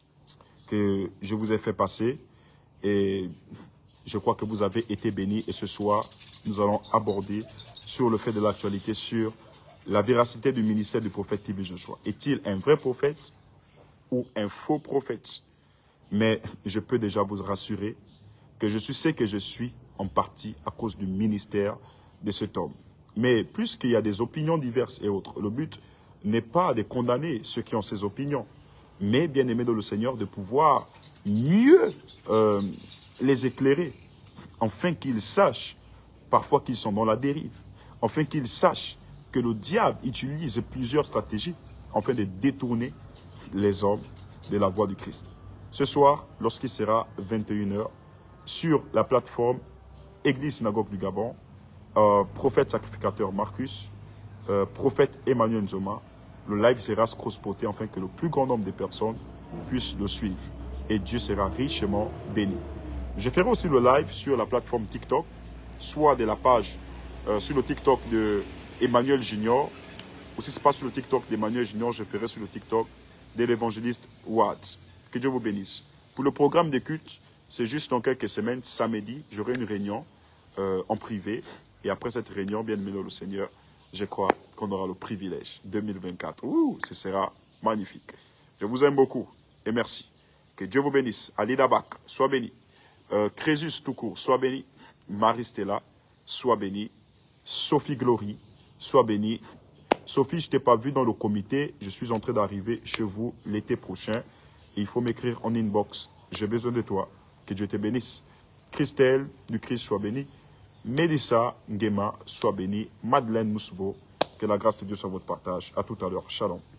que je vous ai fait passer et je crois que vous avez été bénis. Et ce soir, nous allons aborder sur le fait de l'actualité, sur la véracité du ministère du prophète TB Joshua. Est-il un vrai prophète ou un faux prophète? Mais je peux déjà vous rassurer que je suis ce que je suis en partie à cause du ministère de cet homme. Mais puisqu'il y a des opinions diverses et autres, le but n'est pas de condamner ceux qui ont ces opinions, mais, bien aimé dans le Seigneur, de pouvoir mieux les éclairer, afin qu'ils sachent parfois qu'ils sont dans la dérive, afin qu'ils sachent que le diable utilise plusieurs stratégies afin de détourner les hommes de la voie du Christ. Ce soir, lorsqu'il sera 21 h, sur la plateforme Église Synagogue du Gabon, prophète sacrificateur Marcus, prophète Emmanuel Nzoma, le live sera cross-porté afin que le plus grand nombre de personnes puissent le suivre. Et Dieu sera richement béni. Je ferai aussi le live sur la plateforme TikTok, soit de la page sur le TikTok de Emmanuel Junior, ou si ce n'est pas sur le TikTok d'Emmanuel Junior, je ferai sur le TikTok de l'évangéliste Watts. Que Dieu vous bénisse. Pour le programme des cultes, c'est juste dans quelques semaines, samedi, j'aurai une réunion en privé. Et après cette réunion, bien aimé dans le Seigneur, je crois qu'on aura le privilège. 2024. Ouh, ce sera magnifique. Je vous aime beaucoup et merci. Que Dieu vous bénisse. Ali Dabak, sois béni. Crésus tout court, sois béni. Marie-Stella, sois béni. Sophie Glory, sois béni. Sophie, je ne t'ai pas vu dans le comité. Je suis en train d'arriver chez vous l'été prochain. Il faut m'écrire en inbox. J'ai besoin de toi. Que Dieu te bénisse. Christelle du Christ, sois béni. Mélissa Ngema, sois béni. Madeleine Mousseveau, que la grâce de Dieu soit votre partage. À tout à l'heure. Shalom.